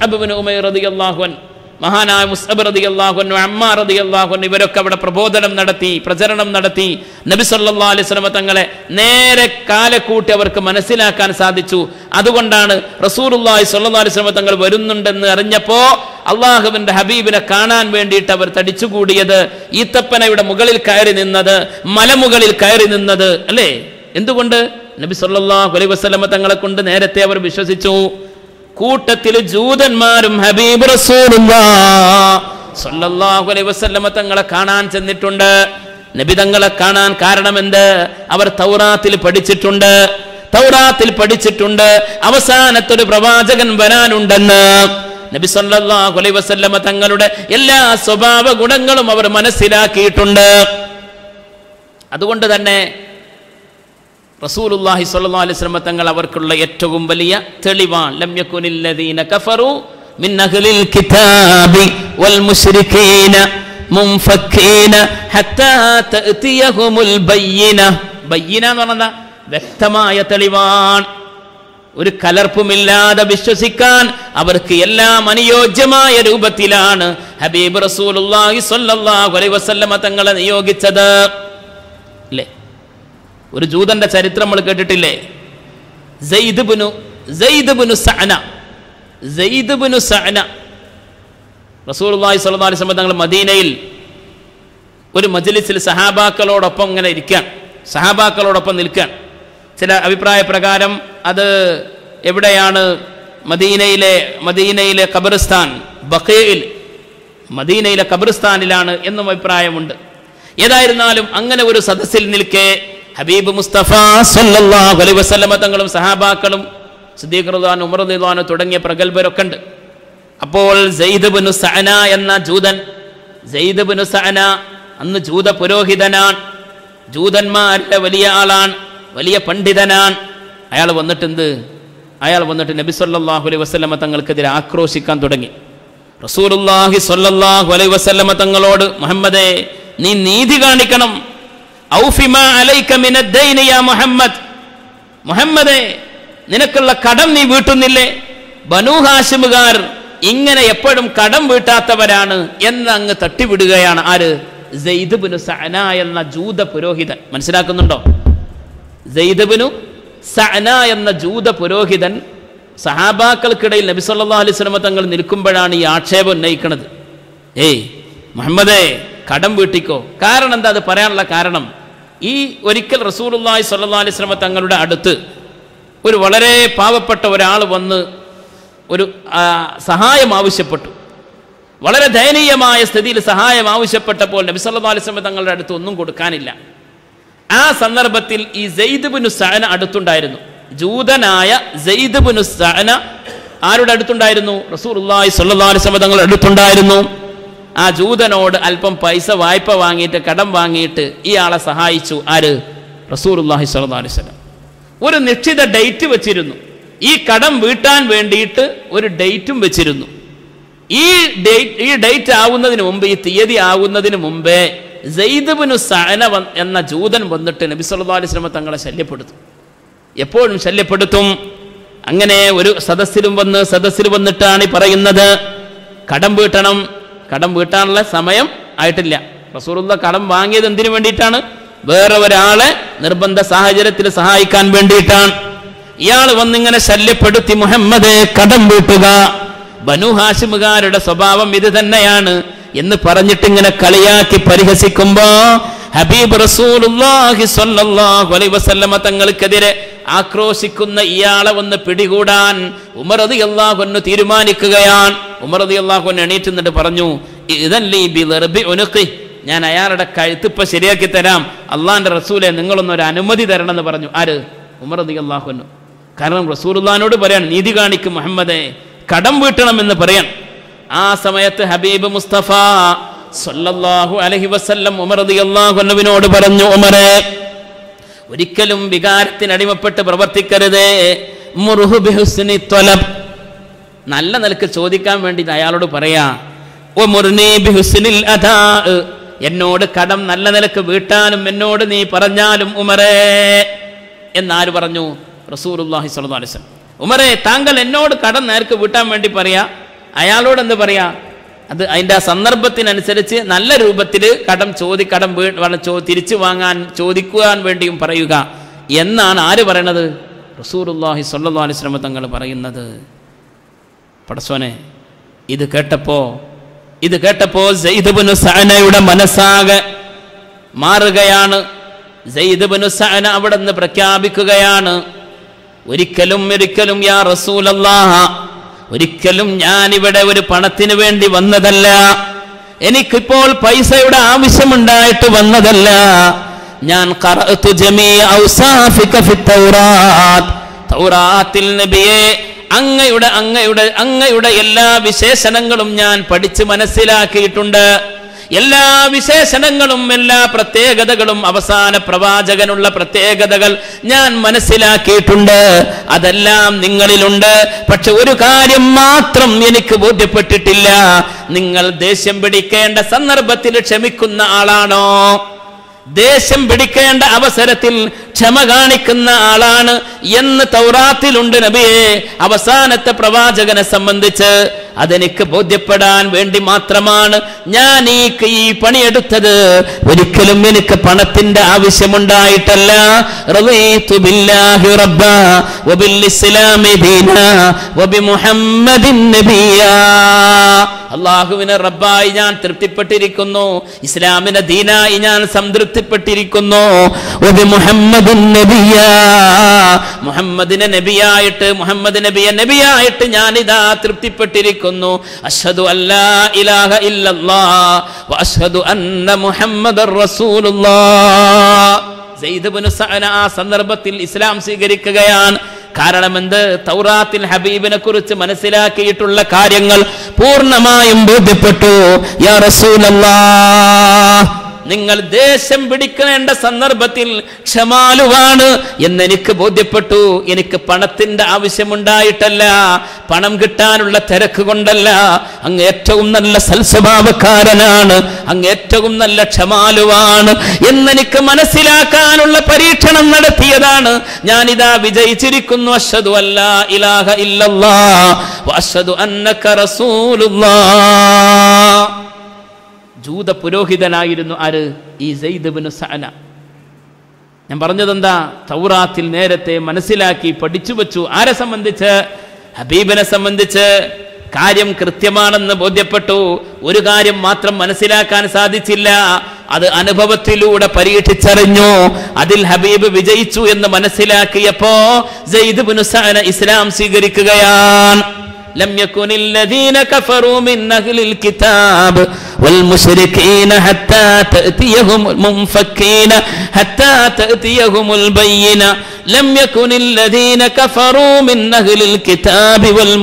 S1: അൻഹു, മഹാനായ മുസ്അബ് റളിയല്ലാഹു അൻഹു, അമ്മാർ റളിയല്ലാഹു അൻഹു, ഇവരൊക്കെ അവിടെ പ്രചരണം നടത്തി നബി സല്ലല്ലാഹു അലൈഹി വസല്ലമ തങ്ങളെ നേരെ കാലക്കൂട്ടി അവർക്ക് മനസ്സിലാക്കാൻ സാധിച്ചു. അതുകൊണ്ടാണ് റസൂലുള്ളാഹി സ്വല്ലല്ലാഹു അലൈഹി വസല്ലമ തങ്ങൾ വരുന്നുണ്ടെന്ന് അറിഞ്ഞപ്പോൾ അള്ളാഹുവിന്റെ ഹബീബിനെ കാണാൻ വേണ്ടിയിട്ട് അവർ തടിച്ചുകൂടിയത്, ഈത്തപ്പനയുടെ മുകളിൽ കയറി നിന്നത്, മലമുകളിൽ കയറി നിന്നത് അല്ലേ? എന്തുകൊണ്ട്? നബി സല്ലല്ലാഹു അലൈഹി വസല്ലമ തങ്ങളെ കൊണ്ട് നേരത്തെ അവർ വിശ്വസിച്ചു. കൂട്ടത്തിൽ ജൂതന്മാരും ഹബീബ് റസൂലുള്ളാഹി സ്വല്ലല്ലാഹു അലൈഹി വസല്ലമ തങ്ങളെ കാണാൻ ചെന്നിട്ടുണ്ട്. നബി തങ്ങളെ കാണാൻ കാരണം എന്ത്? അവർ തൗറാത്തിൽ പഠിച്ചിട്ടുണ്ട് അവസാനത്തൊരു പ്രവാചകൻ വരാനുണ്ടെന്ന്. നബി സല്ലല്ലാഹു അലൈഹി വസല്ലമ തങ്ങളുടെ എല്ലാ സ്വഭാവ ഗുണങ്ങളും അവർ മനസ്സിലാക്കിയിട്ടുണ്ട്. അതുകൊണ്ട് തന്നെ റസൂലുള്ളാഹി സ്വല്ലല്ലാഹു അലൈഹി വസല്ലം തങ്ങൾ അവർക്കുള്ള ഏറ്റവും വലിയ തെളിവാണ്. ലം യകുനില്ലദീന കഫറു മിൻ അഹ്ലിൽ കിതാബി വൽ മുശ്രികീന മുൻഫക്കീന ഹത്താ തഅതിയഹുമുൽ ബയ്യിന. ബയ്യിന എന്ന് പറഞ്ഞാൽ വ്യക്തമായ തെളിവാണ്. ഒരു കലർപ്പുമില്ലാതെ വിശ്വസിക്കാൻ അവർക്ക് എല്ലാം അനുയോജ്യമായ രൂപത്തിലാണ് ഹബീബ് റസൂലുള്ളാഹി സ്വല്ലല്ലാഹു അലൈഹി വസല്ലം തങ്ങളെ നിയോഗിച്ചത്. അല്ലേ? ഒരു ജൂതന്റെ ചരിത്രം നമ്മൾ കേട്ടിട്ടില്ലേ? സയ്യിദ് ഇബ്നു സഅന റസൂലുള്ളാഹി സ്വല്ലല്ലാഹു അലൈഹി വസല്ലം തങ്ങൾ മദീനയിൽ ഒരു മജ്ലിസിൽ സഹാബാക്കളോടൊപ്പം ഇങ്ങനെ സഹാബാക്കളോടൊപ്പം നിൽക്കാൻ. ചില അഭിപ്രായ പ്രകാരം അത് എവിടെയാണ്? മദീനയിലെ ഖബർസ്ഥാൻ ബഖീഇൽ, മദീനയിലെ ഖബർസ്ഥാനിലാണ് എന്നും അഭിപ്രായമുണ്ട്. ഏതായിരുന്നാലും അങ്ങനെ ഒരു സദസ്സിൽ നിൽക്കെ ഹബീബ് മുസ്തഫ സല്ലല്ലാഹു അലൈഹി വസല്ലമ തങ്ങളും സഹാബാക്കളും സിദ്ദീഖ് റളിയല്ലാഹു അൻഹു, ഉമർ റളിയല്ലാഹു അൻഹു തുടങ്ങിയ പ്രഗൽഭരൊക്കെ ഉണ്ട്. അപ്പോൾ സയ്യിദ് ഇബ്നു സഅന എന്ന ജൂതൻ, സയ്യിദ് ഇബ്നു സഅന അന്ന് ജൂത പുരോഹിതനാണ്, ജൂതന്മാരുടെ വലിയ ആളാണ്, വലിയ പണ്ഡിതനാണ്. അയാൾ വന്നിട്ട് നബി സല്ലല്ലാഹു അലൈഹി വസല്ലമ തങ്ങൾക്കെതിരെ ആക്രോശിക്കാൻ തുടങ്ങി. റസൂലുള്ളാഹി സ്വല്ലല്ലാഹു അലൈഹി വസല്ലമ തങ്ങളോട്, മുഹമ്മദേ, നീ നീതി കാണിക്കണം. ഔഫിമാ അലൈക മിനദ്ദൈനി യാ മുഹമ്മദ്, മുഹമ്മദേ, നിനക്കുള്ള കടം നീ വീട്ടുന്നില്ലേ? ബനൂ ഹാഷിമുകാർ ഇങ്ങനെ എപ്പോഴും കടം വീട്ടാത്തവരാണ് എന്ന് അങ്ങ് തട്ടിവിടുകയാണ്. ആര്? സയ്യിദ് ഇബ്നു സഅന എന്ന ജൂത പുരോഹിതൻ. മനസ്സിലാക്കുന്നുണ്ടോ? സയ്യിദ് ഇബ്നു സഅന എന്ന ജൂത പുരോഹിതൻ സഹാബാക്കൾക്കിടയിൽ നബി സല്ലല്ലാഹു അലൈഹി വസല്ലം തങ്ങൾ നിൽക്കുമ്പോഴാണ് ഈ ആക്ഷേപം ഉന്നയിക്കുന്നത്. ഏയ് മുഹമ്മദേ, കടം വീട്ടിക്കോ. കാരണം എന്താ? അത് പറയാനുള്ള കാരണം, ഈ ഒരിക്കൽ റസൂലുള്ളാഹി സ്വല്ലല്ലാഹു അലൈഹി വസല്ലം തങ്ങളുടെ അടുത്ത് ഒരു വളരെ പാവപ്പെട്ട ഒരാൾ വന്ന് ഒരു സഹായം ആവശ്യപ്പെട്ടു. വളരെ ദയനീയമായ സ്ഥിതിയിൽ സഹായം ആവശ്യപ്പെട്ടപ്പോൾ നബി സല്ലല്ലാഹു അലൈഹി വസല്ലം തങ്ങളുടെ അടുത്ത് ഒന്നും കൊടുക്കാനില്ല. ആ സന്ദർഭത്തിൽ ഈ സയ്യിദ് ഇബ്നു സഅന അടുത്തുണ്ടായിരുന്നു. ജൂതനായ സയ്യിദ് ഇബ്നു സഅന ആരുടെ അടുത്തുണ്ടായിരുന്നു? റസൂലുള്ളാഹി സ്വല്ലല്ലാഹു അലൈഹി വസല്ലം തങ്ങളുടെ അടുത്തുണ്ടായിരുന്നു. ആ ജൂതനോട് അല്പം പൈസ വായ്പ വാങ്ങിയിട്ട്, കടം വാങ്ങിയിട്ട് ഇയാളെ സഹായിച്ചു. ആര്? റസൂലുള്ളാഹി സ്വല്ലല്ലാഹു അലൈഹി വസല്ലം. ഒരു നിശ്ചിത ഡേറ്റ് വെച്ചിരുന്നു. ഈ കടം വീട്ടാൻ വേണ്ടിയിട്ട് ഒരു ഡേറ്റും വെച്ചിരുന്നു. ഈ ഡേറ്റ് ആവുന്നതിന് മുമ്പ്, ഈ തീയതി ആവുന്നതിന് മുമ്പേ സയ്യിദ് ഇബ്നു സഅന എന്ന ജൂതൻ വന്നിട്ട് നബി സല്ലല്ലാഹു അലൈഹി വസല്ലം തങ്ങളെ ശല്യപ്പെടുത്തും. എപ്പോഴും ശല്യപ്പെടുത്തും. അങ്ങനെ ഒരു സദസ്സിൽ വന്നിട്ടാണ് പറയുന്നത്, കടം വീട്ടണം. കടം വീട്ടാനുള്ള സമയം ആയിട്ടില്ല. റസൂലുള്ള കടം വാങ്ങിയത് എന്തിനു വേണ്ടിയിട്ടാണ്? വേറെ ഒരാളെ നിർബന്ധ സാഹചര്യത്തിൽ സഹായിക്കാൻ വേണ്ടിയിട്ടാണ്. ഇയാൾ വന്നിങ്ങനെ ശല്യപ്പെടുത്തി, മുഹമ്മദേ, കടം വീട്ടുക. ബനൂ ഹാഷിമുകാരുടെ സ്വഭാവം ഇത് തന്നെയാണ്. എന്ന് പറഞ്ഞിട്ട് ഇങ്ങനെ കളിയാക്കി പരിഹസിക്കുമ്പോ ഹബീബ് റസൂലുള്ളാഹി സ്വല്ലല്ലാഹു അലൈഹി വസല്ലമ തങ്ങൾക്കെതിരെ ആക്രോശിക്കുന്ന ഇയാളെ ഒന്ന് പിടികൂടാൻ ഉമർ റളിയല്ലാഹു അൻഹു തീരുമാനിക്കുകയാണ്. ഉമർ റളിയല്ലാഹു അൻഹു എണീറ്റ് നിന്നിട്ട് പറഞ്ഞു, ഇദൻ ലീ ബിദർബി ഉനുഖി, ഞാൻ അയാളുടെ കഴുത്തിപ്പ ശരിയാക്കി തരാം, അള്ളാന്റെ റസൂലെ നിങ്ങളൊന്നൊരു അനുമതി തരണം എന്ന് പറഞ്ഞു. ആര്? ഉമർ റളിയല്ലാഹു അൻഹു. കാരണം റസൂലുള്ളാഹിനോട് പറയാണ്, നീതി കാണിക്കും മുഹമ്മദേ, കടം വീട്ടണമെന്ന് പറയാൻ. ആ സമയത്ത് ഹബീബ് മുസ്തഫ സല്ലല്ലാഹു അലൈഹി വസല്ലം ഉമർ റളിയല്ലാഹു അൻഹുവിനോട് പറഞ്ഞു, ഉമറേ, ഒരിക്കലും വികാരത്തിന് അടിമപ്പെട്ട് പ്രവർത്തിക്കരുത്. മുർഹു ബിഹുസ്നി ത്വലബ്, നല്ല നിലക്ക് ചോദിക്കാൻ വേണ്ടി അയാളോട് പറയാ. വമുർനി ബിഹുസ്നിൽ അദാ, എന്നോട് കടം നല്ല നിലക്ക് വീട്ടാനും എന്നോട് നീ പറഞ്ഞാലും ഉമറേ എന്നാര് പറഞ്ഞു? റസൂലുള്ളാഹി സ്വല്ലല്ലാഹു അലൈഹി വസല്ലം. ഉമറേ, താങ്കൾ എന്നോട് കടം നേർക്ക് വീട്ടാൻ വേണ്ടി പറയാ, അയാളോട് എന്ത് പറയാ? അത് അതിൻ്റെ ആ സന്ദർഭത്തിനനുസരിച്ച് നല്ല രൂപത്തിൽ കടം തിരിച്ചു വാങ്ങാൻ ചോദിക്കുവാൻ വേണ്ടിയും പറയുക എന്നാണ് ആര് പറയണത്? റസൂലുള്ളാഹി സ്വല്ലല്ലാഹു അലൈഹി വസല്ലം തങ്ങൾ പറയുന്നത്. പടച്ചോനെ, ഇത് കേട്ടപ്പോ സയ്യിദ് ഇബ്നു സഅനയുടെ മനസ്സാകെ മാറുകയാണ്. സയ്യിദ് ഇബ്നു സഅന അവിടെ നിന്ന് പ്രഖ്യാപിക്കുകയാണ്, ഒരിക്കലും യാ റസൂലല്ലാഹ്, ഒരിക്കലും ഞാനിവിടെ ഒരു പണത്തിന് വേണ്ടി വന്നതല്ല, എനിക്കിപ്പോൾ പൈസയുടെ ആവശ്യമുണ്ടായിട്ട് വന്നതല്ല. ഞാൻ ഖറഅതു ജമീഅ ഔസാഫിക ഫി തൗറാത്ത്, തൗറാത്തിൽ നബിയെ അങ്ങയുടെ എല്ലാ വിശേഷണങ്ങളും ഞാൻ പഠിച്ച് മനസ്സിലാക്കിയിട്ടുണ്ട്. എല്ലാ വിശേഷണങ്ങളും എല്ലാ പ്രത്യേകതകളും അവസാന പ്രവാചകനുള്ള പ്രത്യേകതകൾ ഞാൻ മനസ്സിലാക്കിയിട്ടുണ്ട്. അതെല്ലാം നിങ്ങളിലുണ്ട്. പക്ഷെ ഒരു കാര്യം മാത്രം എനിക്ക് ബോധ്യപ്പെട്ടിട്ടില്ല, നിങ്ങൾ ദേഷ്യം പിടിക്കേണ്ട സന്ദർഭത്തിൽ ക്ഷമിക്കുന്ന ആളാണോ? ദേഷ്യം പിടിക്കേണ്ട അവസരത്തിൽ ക്ഷമ കാണിക്കുന്ന ആളാണ് എന്ന് തൗറാത്തിലുണ്ട് നബിയെ. അവസാനത്തെ പ്രവാചകനെ സംബന്ധിച്ച് അതെനിക്ക് ബോധ്യപ്പെടാൻ വേണ്ടി മാത്രമാണ് ഞാൻ ഈ പണിയെടുത്തത്. ഒരിക്കലും എനിക്ക് പണത്തിന്റെ ആവശ്യമുണ്ടായിട്ടല്ല. റളീതു ബില്ലാഹി റബ്ബാ വബിൽ ഇസ്ലാമി ദീനാ വബിമുഹമ്മദിൻ നബിയാ. അല്ലാഹുവിനെ റബ്ബായി ഞാൻ തൃപ്തിപ്പെട്ടിരിക്കുന്നു, ഇസ്ലാമിനെ ദീനായി ഞാൻ സംതൃപ്തിപ്പെട്ടിരിക്കുന്നു. വബിമുഹമ്മദിൻ നബിയാ, മുഹമ്മദിനെ നബിയായിട്ട്, മുഹമ്മദ് നബിയെ നബിയായിട്ട് ഞാൻ ഇതാ തൃപ്തിപ്പെട്ടിരിക്കുന്നു. അശ്ഹദു അല്ലാ ഇലാഹ ഇല്ലല്ലാഹ് വ അശ്ഹദു അന്ന മുഹമ്മദർ റസൂലുള്ളാഹ്. സയ്യിദ് ഇബ്നു സഅന ആ സന്ദർഭത്തിൽ ഇസ്ലാം സ്വീകരിക്കുകയാണ്. കാരണം എന്ത്? തൗറാത്തിൽ ഹബീബിനെ കുറിച്ച് മനസ്സിലാക്കിയിട്ടുള്ള കാര്യങ്ങൾ പൂർണ്ണമായും ബോധ്യപ്പെട്ടു. യാ റസൂലല്ലാഹ്, നിങ്ങൾ ദേഷ്യം പിടിക്കേണ്ട സന്ദർഭത്തിൽ ക്ഷമാലുവാണ് എന്നെനിക്ക് ബോധ്യപ്പെട്ടു. എനിക്ക് പണത്തിന്റെ ആവശ്യമുണ്ടായിട്ടല്ല, പണം കിട്ടാനുള്ള തിരക്ക് കൊണ്ടല്ല. അങ്ങ് ഏറ്റവും നല്ല സൽസ്വഭാവക്കാരനാണ്, അങ്ങ് ഏറ്റവും നല്ല ക്ഷമാലുവാണ് എന്നെനിക്ക് മനസ്സിലാക്കാനുള്ള പരീക്ഷണം നടത്തിയതാണ്. ഞാനിതാ വിജയിച്ചിരിക്കുന്നു. അശ്ഹദു അല്ലാ ഇലാഹ ഇല്ലല്ലാഹ് വ അശ്ഹദു അന്നക റസൂലുള്ളാഹ്. ജൂത പുരോഹിതനായിരുന്നു ആര്? ഈ സയ്യിദ് ഇബ്നു സഅന. ഞാൻ പറഞ്ഞതെന്താ? തൗറാത്തിൽ നേരത്തെ മനസ്സിലാക്കി പഠിച്ചു വെച്ചു. ആരെ സംബന്ധിച്ച്? ഹബീബിനെ സംബന്ധിച്ച് കാര്യം കൃത്യമാണെന്ന് ബോധ്യപ്പെട്ടു. ഒരു കാര്യം മാത്രം മനസ്സിലാക്കാൻ സാധിച്ചില്ല, അത് അനുഭവത്തിലൂടെ പരീക്ഷിച്ചറിഞ്ഞു. അതിൽ ഹബീബ് വിജയിച്ചു എന്ന് മനസ്സിലാക്കിയപ്പോ സയ്യിദ് ഇബ്നു സഅന ഇസ്ലാം സ്വീകരിക്കുകയാണ്. لم يكن الذين كفروا من أهل الكتاب والمشركين حتى تأتيهم المنفكين حتى تأتيهم البينة. لم يكن الذين كفروا من أهل الكتاب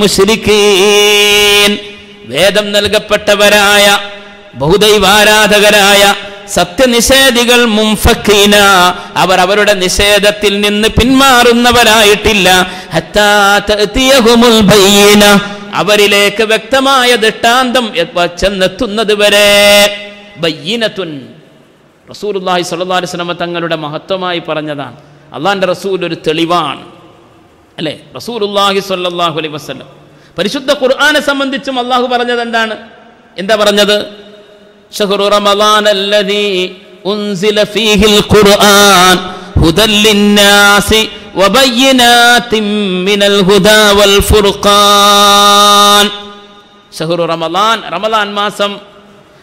S1: والمشركين. വേദം നൽകപ്പെട്ടവരായ ബഹുദൈവാരാധകരായ സത്യനിഷേധികൾ മുംഫക്കീന, അവർ അവരുടെ നിഷേധത്തിൽ നിന്ന് പിന്മാറുന്നവരായിട്ടില്ല. ഹത്താ തഅതിയഹുമുൽ ബയ്യിന, അവരിലേക്ക് വ്യക്തമായ ദൃഷ്ടാന്തം ചെന്നെത്തുന്നത് വരെ. ബയ്യിനത്തുൻ, റസൂലുള്ളാഹി സ്വല്ലല്ലാഹു അലൈഹി വസല്ലം തങ്ങളുടെ മഹത്വമായി പറഞ്ഞതാണ്. അള്ളാന്റെ റസൂൽ ഒരു തെളിവാണ്, അല്ലേ? റസൂലുള്ളാഹി സ്വല്ലല്ലാഹു അലൈഹി വസല്ലം പരിശുദ്ധ ഖുർആനെ സംബന്ധിച്ചും അള്ളാഹു പറഞ്ഞത് എന്താണ്? എന്താ പറഞ്ഞത്? شهر رمضان الذي أنزل فيه القرآن هدى للناس وبينات من الهدى والفرقان. شهر رمضان, റമളാൻ മാസം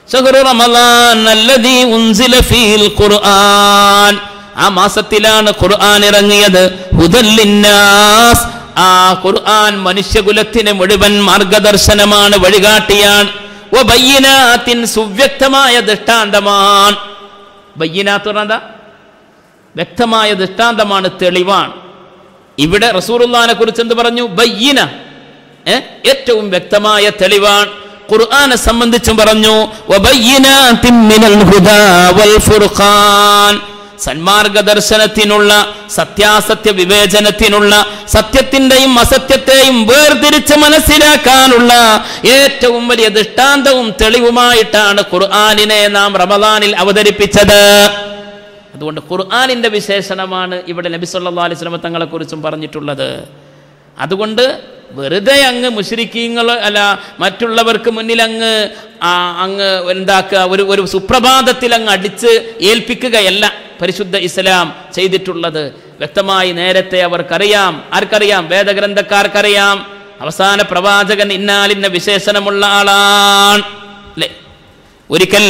S1: ശഹ്റു റമളാൻ അല്ലദീ ഉൻസില ഫീൽ ഖുർആൻ, ആ മാസത്തിലാണ് ഖുർആൻ ഇറങ്ങിയത്. ഹുദൽ ലിന്നാസ്, ആ ഖുർആൻ മനുഷ്യകുലത്തിന് മുഴുവൻ മാർഗദർശനമാണ്, വഴികാട്ടിയാണ്. വബയ്യിനാത്തിൻ, സുവ്യക്തമായ ദൃഷ്ടാന്തമാണ്. ബയ്യിനാത്ത് പറഞ്ഞാ വ്യക്തമായ ദൃഷ്ടാന്തമാണ്, തെളിവാണ്. ഇവിടെ റസൂലുള്ളാഹിനെ കുറിച്ച് എന്ത് പറഞ്ഞു? ബയ്യിന, ഏറ്റവും വ്യക്തമായ തെളിവാണ്. ഖുർആനെ സംബന്ധിച്ചും പറഞ്ഞു വബയ്യിനാത്തിൻ മിനൽ ഹുദാ വൽ ഫുർഖാൻ, സന്മാർഗദർശനത്തിനുള്ള, സത്യാസത്യ വിവേചനത്തിനുള്ള, സത്യത്തിന്റെയും അസത്യത്തെയും വേർതിരിച്ച് മനസ്സിലാക്കാനുള്ള ഏറ്റവും വലിയ ദൃഷ്ടാന്തവും തെളിവുമായിട്ടാണ് ഖുർആനിനെ നാം റമളാനിൽ അവതരിപ്പിച്ചത്. അതുകൊണ്ട് ഖുർആനിന്റെ വിശേഷണമാണ് ഇവിടെ നബി സല്ലല്ലാഹു അലൈഹി വസല്ലം തങ്ങളെ കുറിച്ചും പറഞ്ഞിട്ടുള്ളത്. അതുകൊണ്ട് വെറുതെ അങ്ങ് മുശ്രിക്കീങ്ങൾ അല്ല മറ്റുള്ളവർക്ക് മുന്നിൽ അങ്ങ് എന്താക്കുക, ഒരു സുപ്രഭാതത്തിൽ അങ്ങ് അടിച്ച് ഏൽപ്പിക്കുകയല്ല പരിശുദ്ധ ഇസ്ലാം ചെയ്തിട്ടുള്ളത്. വ്യക്തമായി നേരത്തെ അവർക്കറിയാം. ആർക്കറിയാം? വേദഗ്രന്ഥക്കാർക്കറിയാം. അവസാന പ്രവാചകൻ ഇന്നാലിന്ന വിശേഷണമുള്ള ആളാണ് അല്ലേ. ഒരിക്കൽ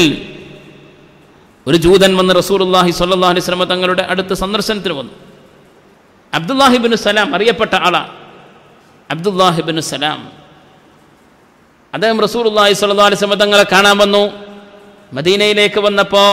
S1: ഒരു ജൂതൻ വന്ന് റസൂലുള്ളാഹി സ്വല്ലല്ലാഹു അലൈഹി വസല്ലം തങ്ങളുടെ അടുത്ത് സന്ദർശനത്തിന് വന്നു. അബ്ദുല്ലാഹിബ്നു സലാം, അറിയപ്പെട്ട ആളാണ് അബ്ദുല്ലാഹിബ്നു സലാം. അദ്ദേഹം റസൂലുള്ളാഹി സ്വല്ലല്ലാഹു അലൈഹി വസല്ലം തങ്ങളെ കാണാൻ വന്നു. മദീനയിലേക്ക് വന്നപ്പോൾ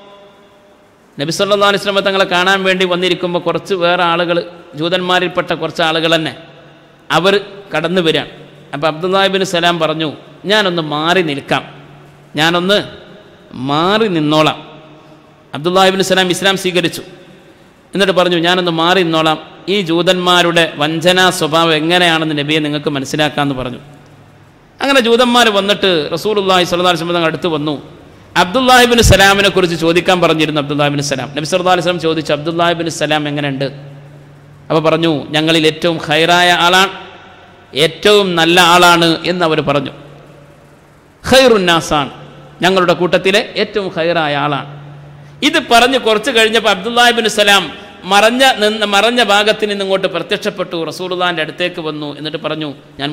S1: നബി സല്ലല്ലാഹു അലൈഹി വസല്ലം തങ്ങളെ കാണാൻ വേണ്ടി വന്നിരിക്കുമ്പോൾ കുറച്ച് വേറെ ആളുകൾ, ജൂതന്മാരിൽപ്പെട്ട കുറച്ച് ആളുകൾ തന്നെ അവർ കടന്നു വരികയാണ്. അപ്പോൾ അബ്ദുല്ലാഹിബ്നു സലാം പറഞ്ഞു, ഞാനൊന്ന് മാറി നിൽക്കാം, ഞാനൊന്ന് മാറി നിന്നോളാം. അബ്ദുല്ലാഹിബ്നു സലാം ഇസ്ലാം സ്വീകരിച്ചു. എന്നിട്ട് പറഞ്ഞു, ഞാനൊന്ന് മാറി നിന്നോളാം, ഈ ജൂതന്മാരുടെ വഞ്ചനാ സ്വഭാവം എങ്ങനെയാണെന്ന് നബിയെ നിങ്ങൾക്ക് മനസ്സിലാക്കാമെന്ന് പറഞ്ഞു. അങ്ങനെ ജൂതന്മാർ വന്നിട്ട് റസൂലുള്ളാഹി സ്വല്ലല്ലാഹു അലൈഹി വസല്ലം അടുത്ത് വന്നു. അബ്ദുല്ലാഹിബ്നു സലാമിനെ കുറിച്ച് ചോദിക്കാൻ പറഞ്ഞിരുന്നു. അബ്ദുല്ലാഹിബ്നു സലാം നബി സല്ലല്ലാഹു അലൈഹി വസല്ലം ചോദിച്ചു, അബ്ദുല്ലാഹിബ്നു സലാം എങ്ങനെയുണ്ട്? അപ്പോൾ പറഞ്ഞു, ഞങ്ങളിൽ ഏറ്റവും ഖൈറായ ആളാണ്, ഏറ്റവും നല്ല ആളാണ് എന്ന് അവർ പറഞ്ഞു. ഖൈറുന്നാസാണ്, ഞങ്ങളുടെ കൂട്ടത്തിലെ ഏറ്റവും ഖൈറായ ആളാണ്. ഇത് പറഞ്ഞ് കുറച്ച് കഴിഞ്ഞപ്പോൾ അബ്ദുല്ലാഹിബ്നു സലാം മറഞ്ഞ ഭാഗത്ത് നിന്ന് ഇങ്ങോട്ട് പ്രത്യക്ഷപ്പെട്ടു. റസൂലുള്ളാഹിന്റെ അടുത്തേക്ക് വന്നു. എന്നിട്ട് പറഞ്ഞു, ഞാൻ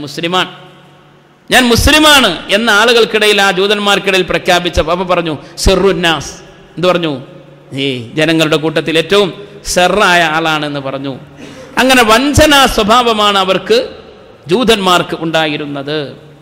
S1: മുസ്ലിമാണ് എന്ന ആളുകൾക്കിടയിൽ, ആ ജൂതന്മാർക്കിടയിൽ പ്രഖ്യാപിച്ചപ്പോൾ അപ്പോൾ പറഞ്ഞു സിറുന്നാസ്, എന്ത് പറഞ്ഞു? ജനങ്ങളുടെ കൂട്ടത്തിൽ ഏറ്റവും സെറായ ആളാണെന്ന് പറഞ്ഞു. അങ്ങനെ വഞ്ചനാ സ്വഭാവമാണ് അവർക്ക്, ജൂതന്മാർക്ക് ഉണ്ടായിരുന്നത്.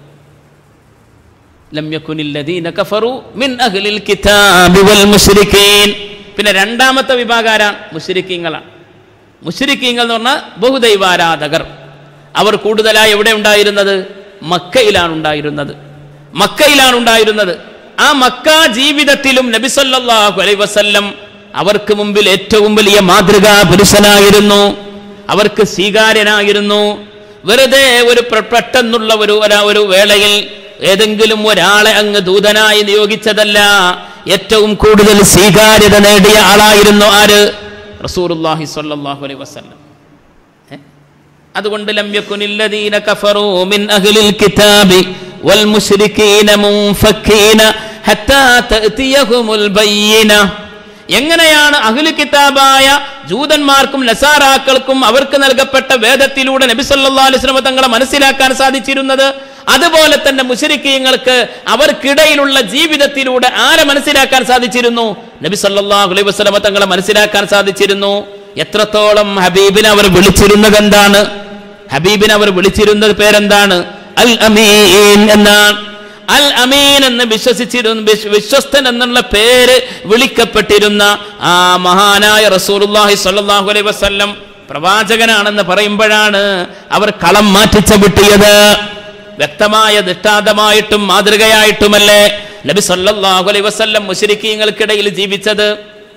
S1: ലം യകുനിൽ ലദീന കഫറു മിൻ അഹ്ലിൽ കിതാബി വൽ മുശ്രിക്കീൻ. പിന്നെ രണ്ടാമത്തെ വിഭാഗം ആരാണ്? മുശ്രിക്കീങ്ങളാണ്. മുശ്രിക്കീങ്ങൾ എന്ന് പറഞ്ഞാൽ ബഹുദൈവാരാധകർ. അവർ കൂടുതലായി എവിടെ ഉണ്ടായിരുന്നത്? മക്കയിലാണ് ഉണ്ടായിരുന്നത്. ആ മക്ക ജീവിതത്തിലും നബി സല്ലല്ലാഹു അലൈഹി വസല്ലം അവർക്ക് മുമ്പിൽ ഏറ്റവും വലിയ മാതൃകാ പുരുഷനായിരുന്നു, അവർക്ക് സ്വീകാര്യനായിരുന്നു. വെറുതെ ഒരു പെട്ടെന്നുള്ള ഒരു വേളയിൽ ഏതെങ്കിലും ഒരാളെ അങ്ങ് ദൂതനായി നിയോഗിച്ചതല്ല, ഏറ്റവും കൂടുതൽ സ്വീകാര്യത നേടിയ ആളായിരുന്നു ആര്? റസൂലുള്ളാഹി സ്വല്ലല്ലാഹു അലൈഹി വസല്ലം. അതുകൊണ്ട് ലം യകുനിൽ ലദീന കഫറൂ മിൻ അഹ്ലിൽ കിതാബി വൽ മുശ്രികീന മുൻഫക്കീന ഹത്താ തഅതിയഹുമുൽ ബയ്യിന. എങ്ങനെയാണ് അഹ്ലു കിതാബായ ജൂതന്മാർക്കും നസാറാക്കൾക്കും അവർക്ക് നൽകപ്പെട്ട വേദത്തിലൂടെ നബി സല്ലല്ലാഹു അലൈഹി വസല്ലം തങ്ങളെ മനസ്സിലാക്കാൻ സാധിച്ചിരുന്നത്, അതുപോലെ തന്നെ മുശ്രിക്കീങ്ങൾക്ക് അവർക്കിടയിലുള്ള ജീവിതത്തിലൂടെ ആരെ മനസ്സിലാക്കാൻ സാധിച്ചിരുന്നു? നബി സല്ലല്ലാഹു അലൈഹി വസല്ലം തങ്ങളെ മനസ്സിലാക്കാൻ സാധിച്ചിരുന്നു. എത്രത്തോളം ഹബീബിനെ അവർ വിളിച്ചിരുന്നത് എന്താണ്? ഹബീബിനെ അവർ വിളിച്ചിരുന്നത് പേരെന്താണ്? അൽ അമീൻ എന്നാണ്. അൽ അമീൻ എന്ന് വിശ്വസ്തൻ എന്നുള്ള പേര് വിളിക്കപ്പെട്ടിരുന്ന ആ മഹാനായ റസൂലുള്ളാഹി സ്വല്ലല്ലാഹു അലൈഹി വസല്ലം പ്രവാചകനാണെന്ന് പറയുമ്പോഴാണ് അവർ കളം മാറ്റിച്ചവിട്ടിയത്. വ്യക്തമായ ദൃഷ്ടാന്തമായിട്ടും മാതൃകയായിട്ടുമല്ലേ നബി സല്ലല്ലാഹു അലൈഹി വസല്ലം മുശ്രിക്കീങ്ങൾക്കിടയിൽ ജീവിച്ചത്.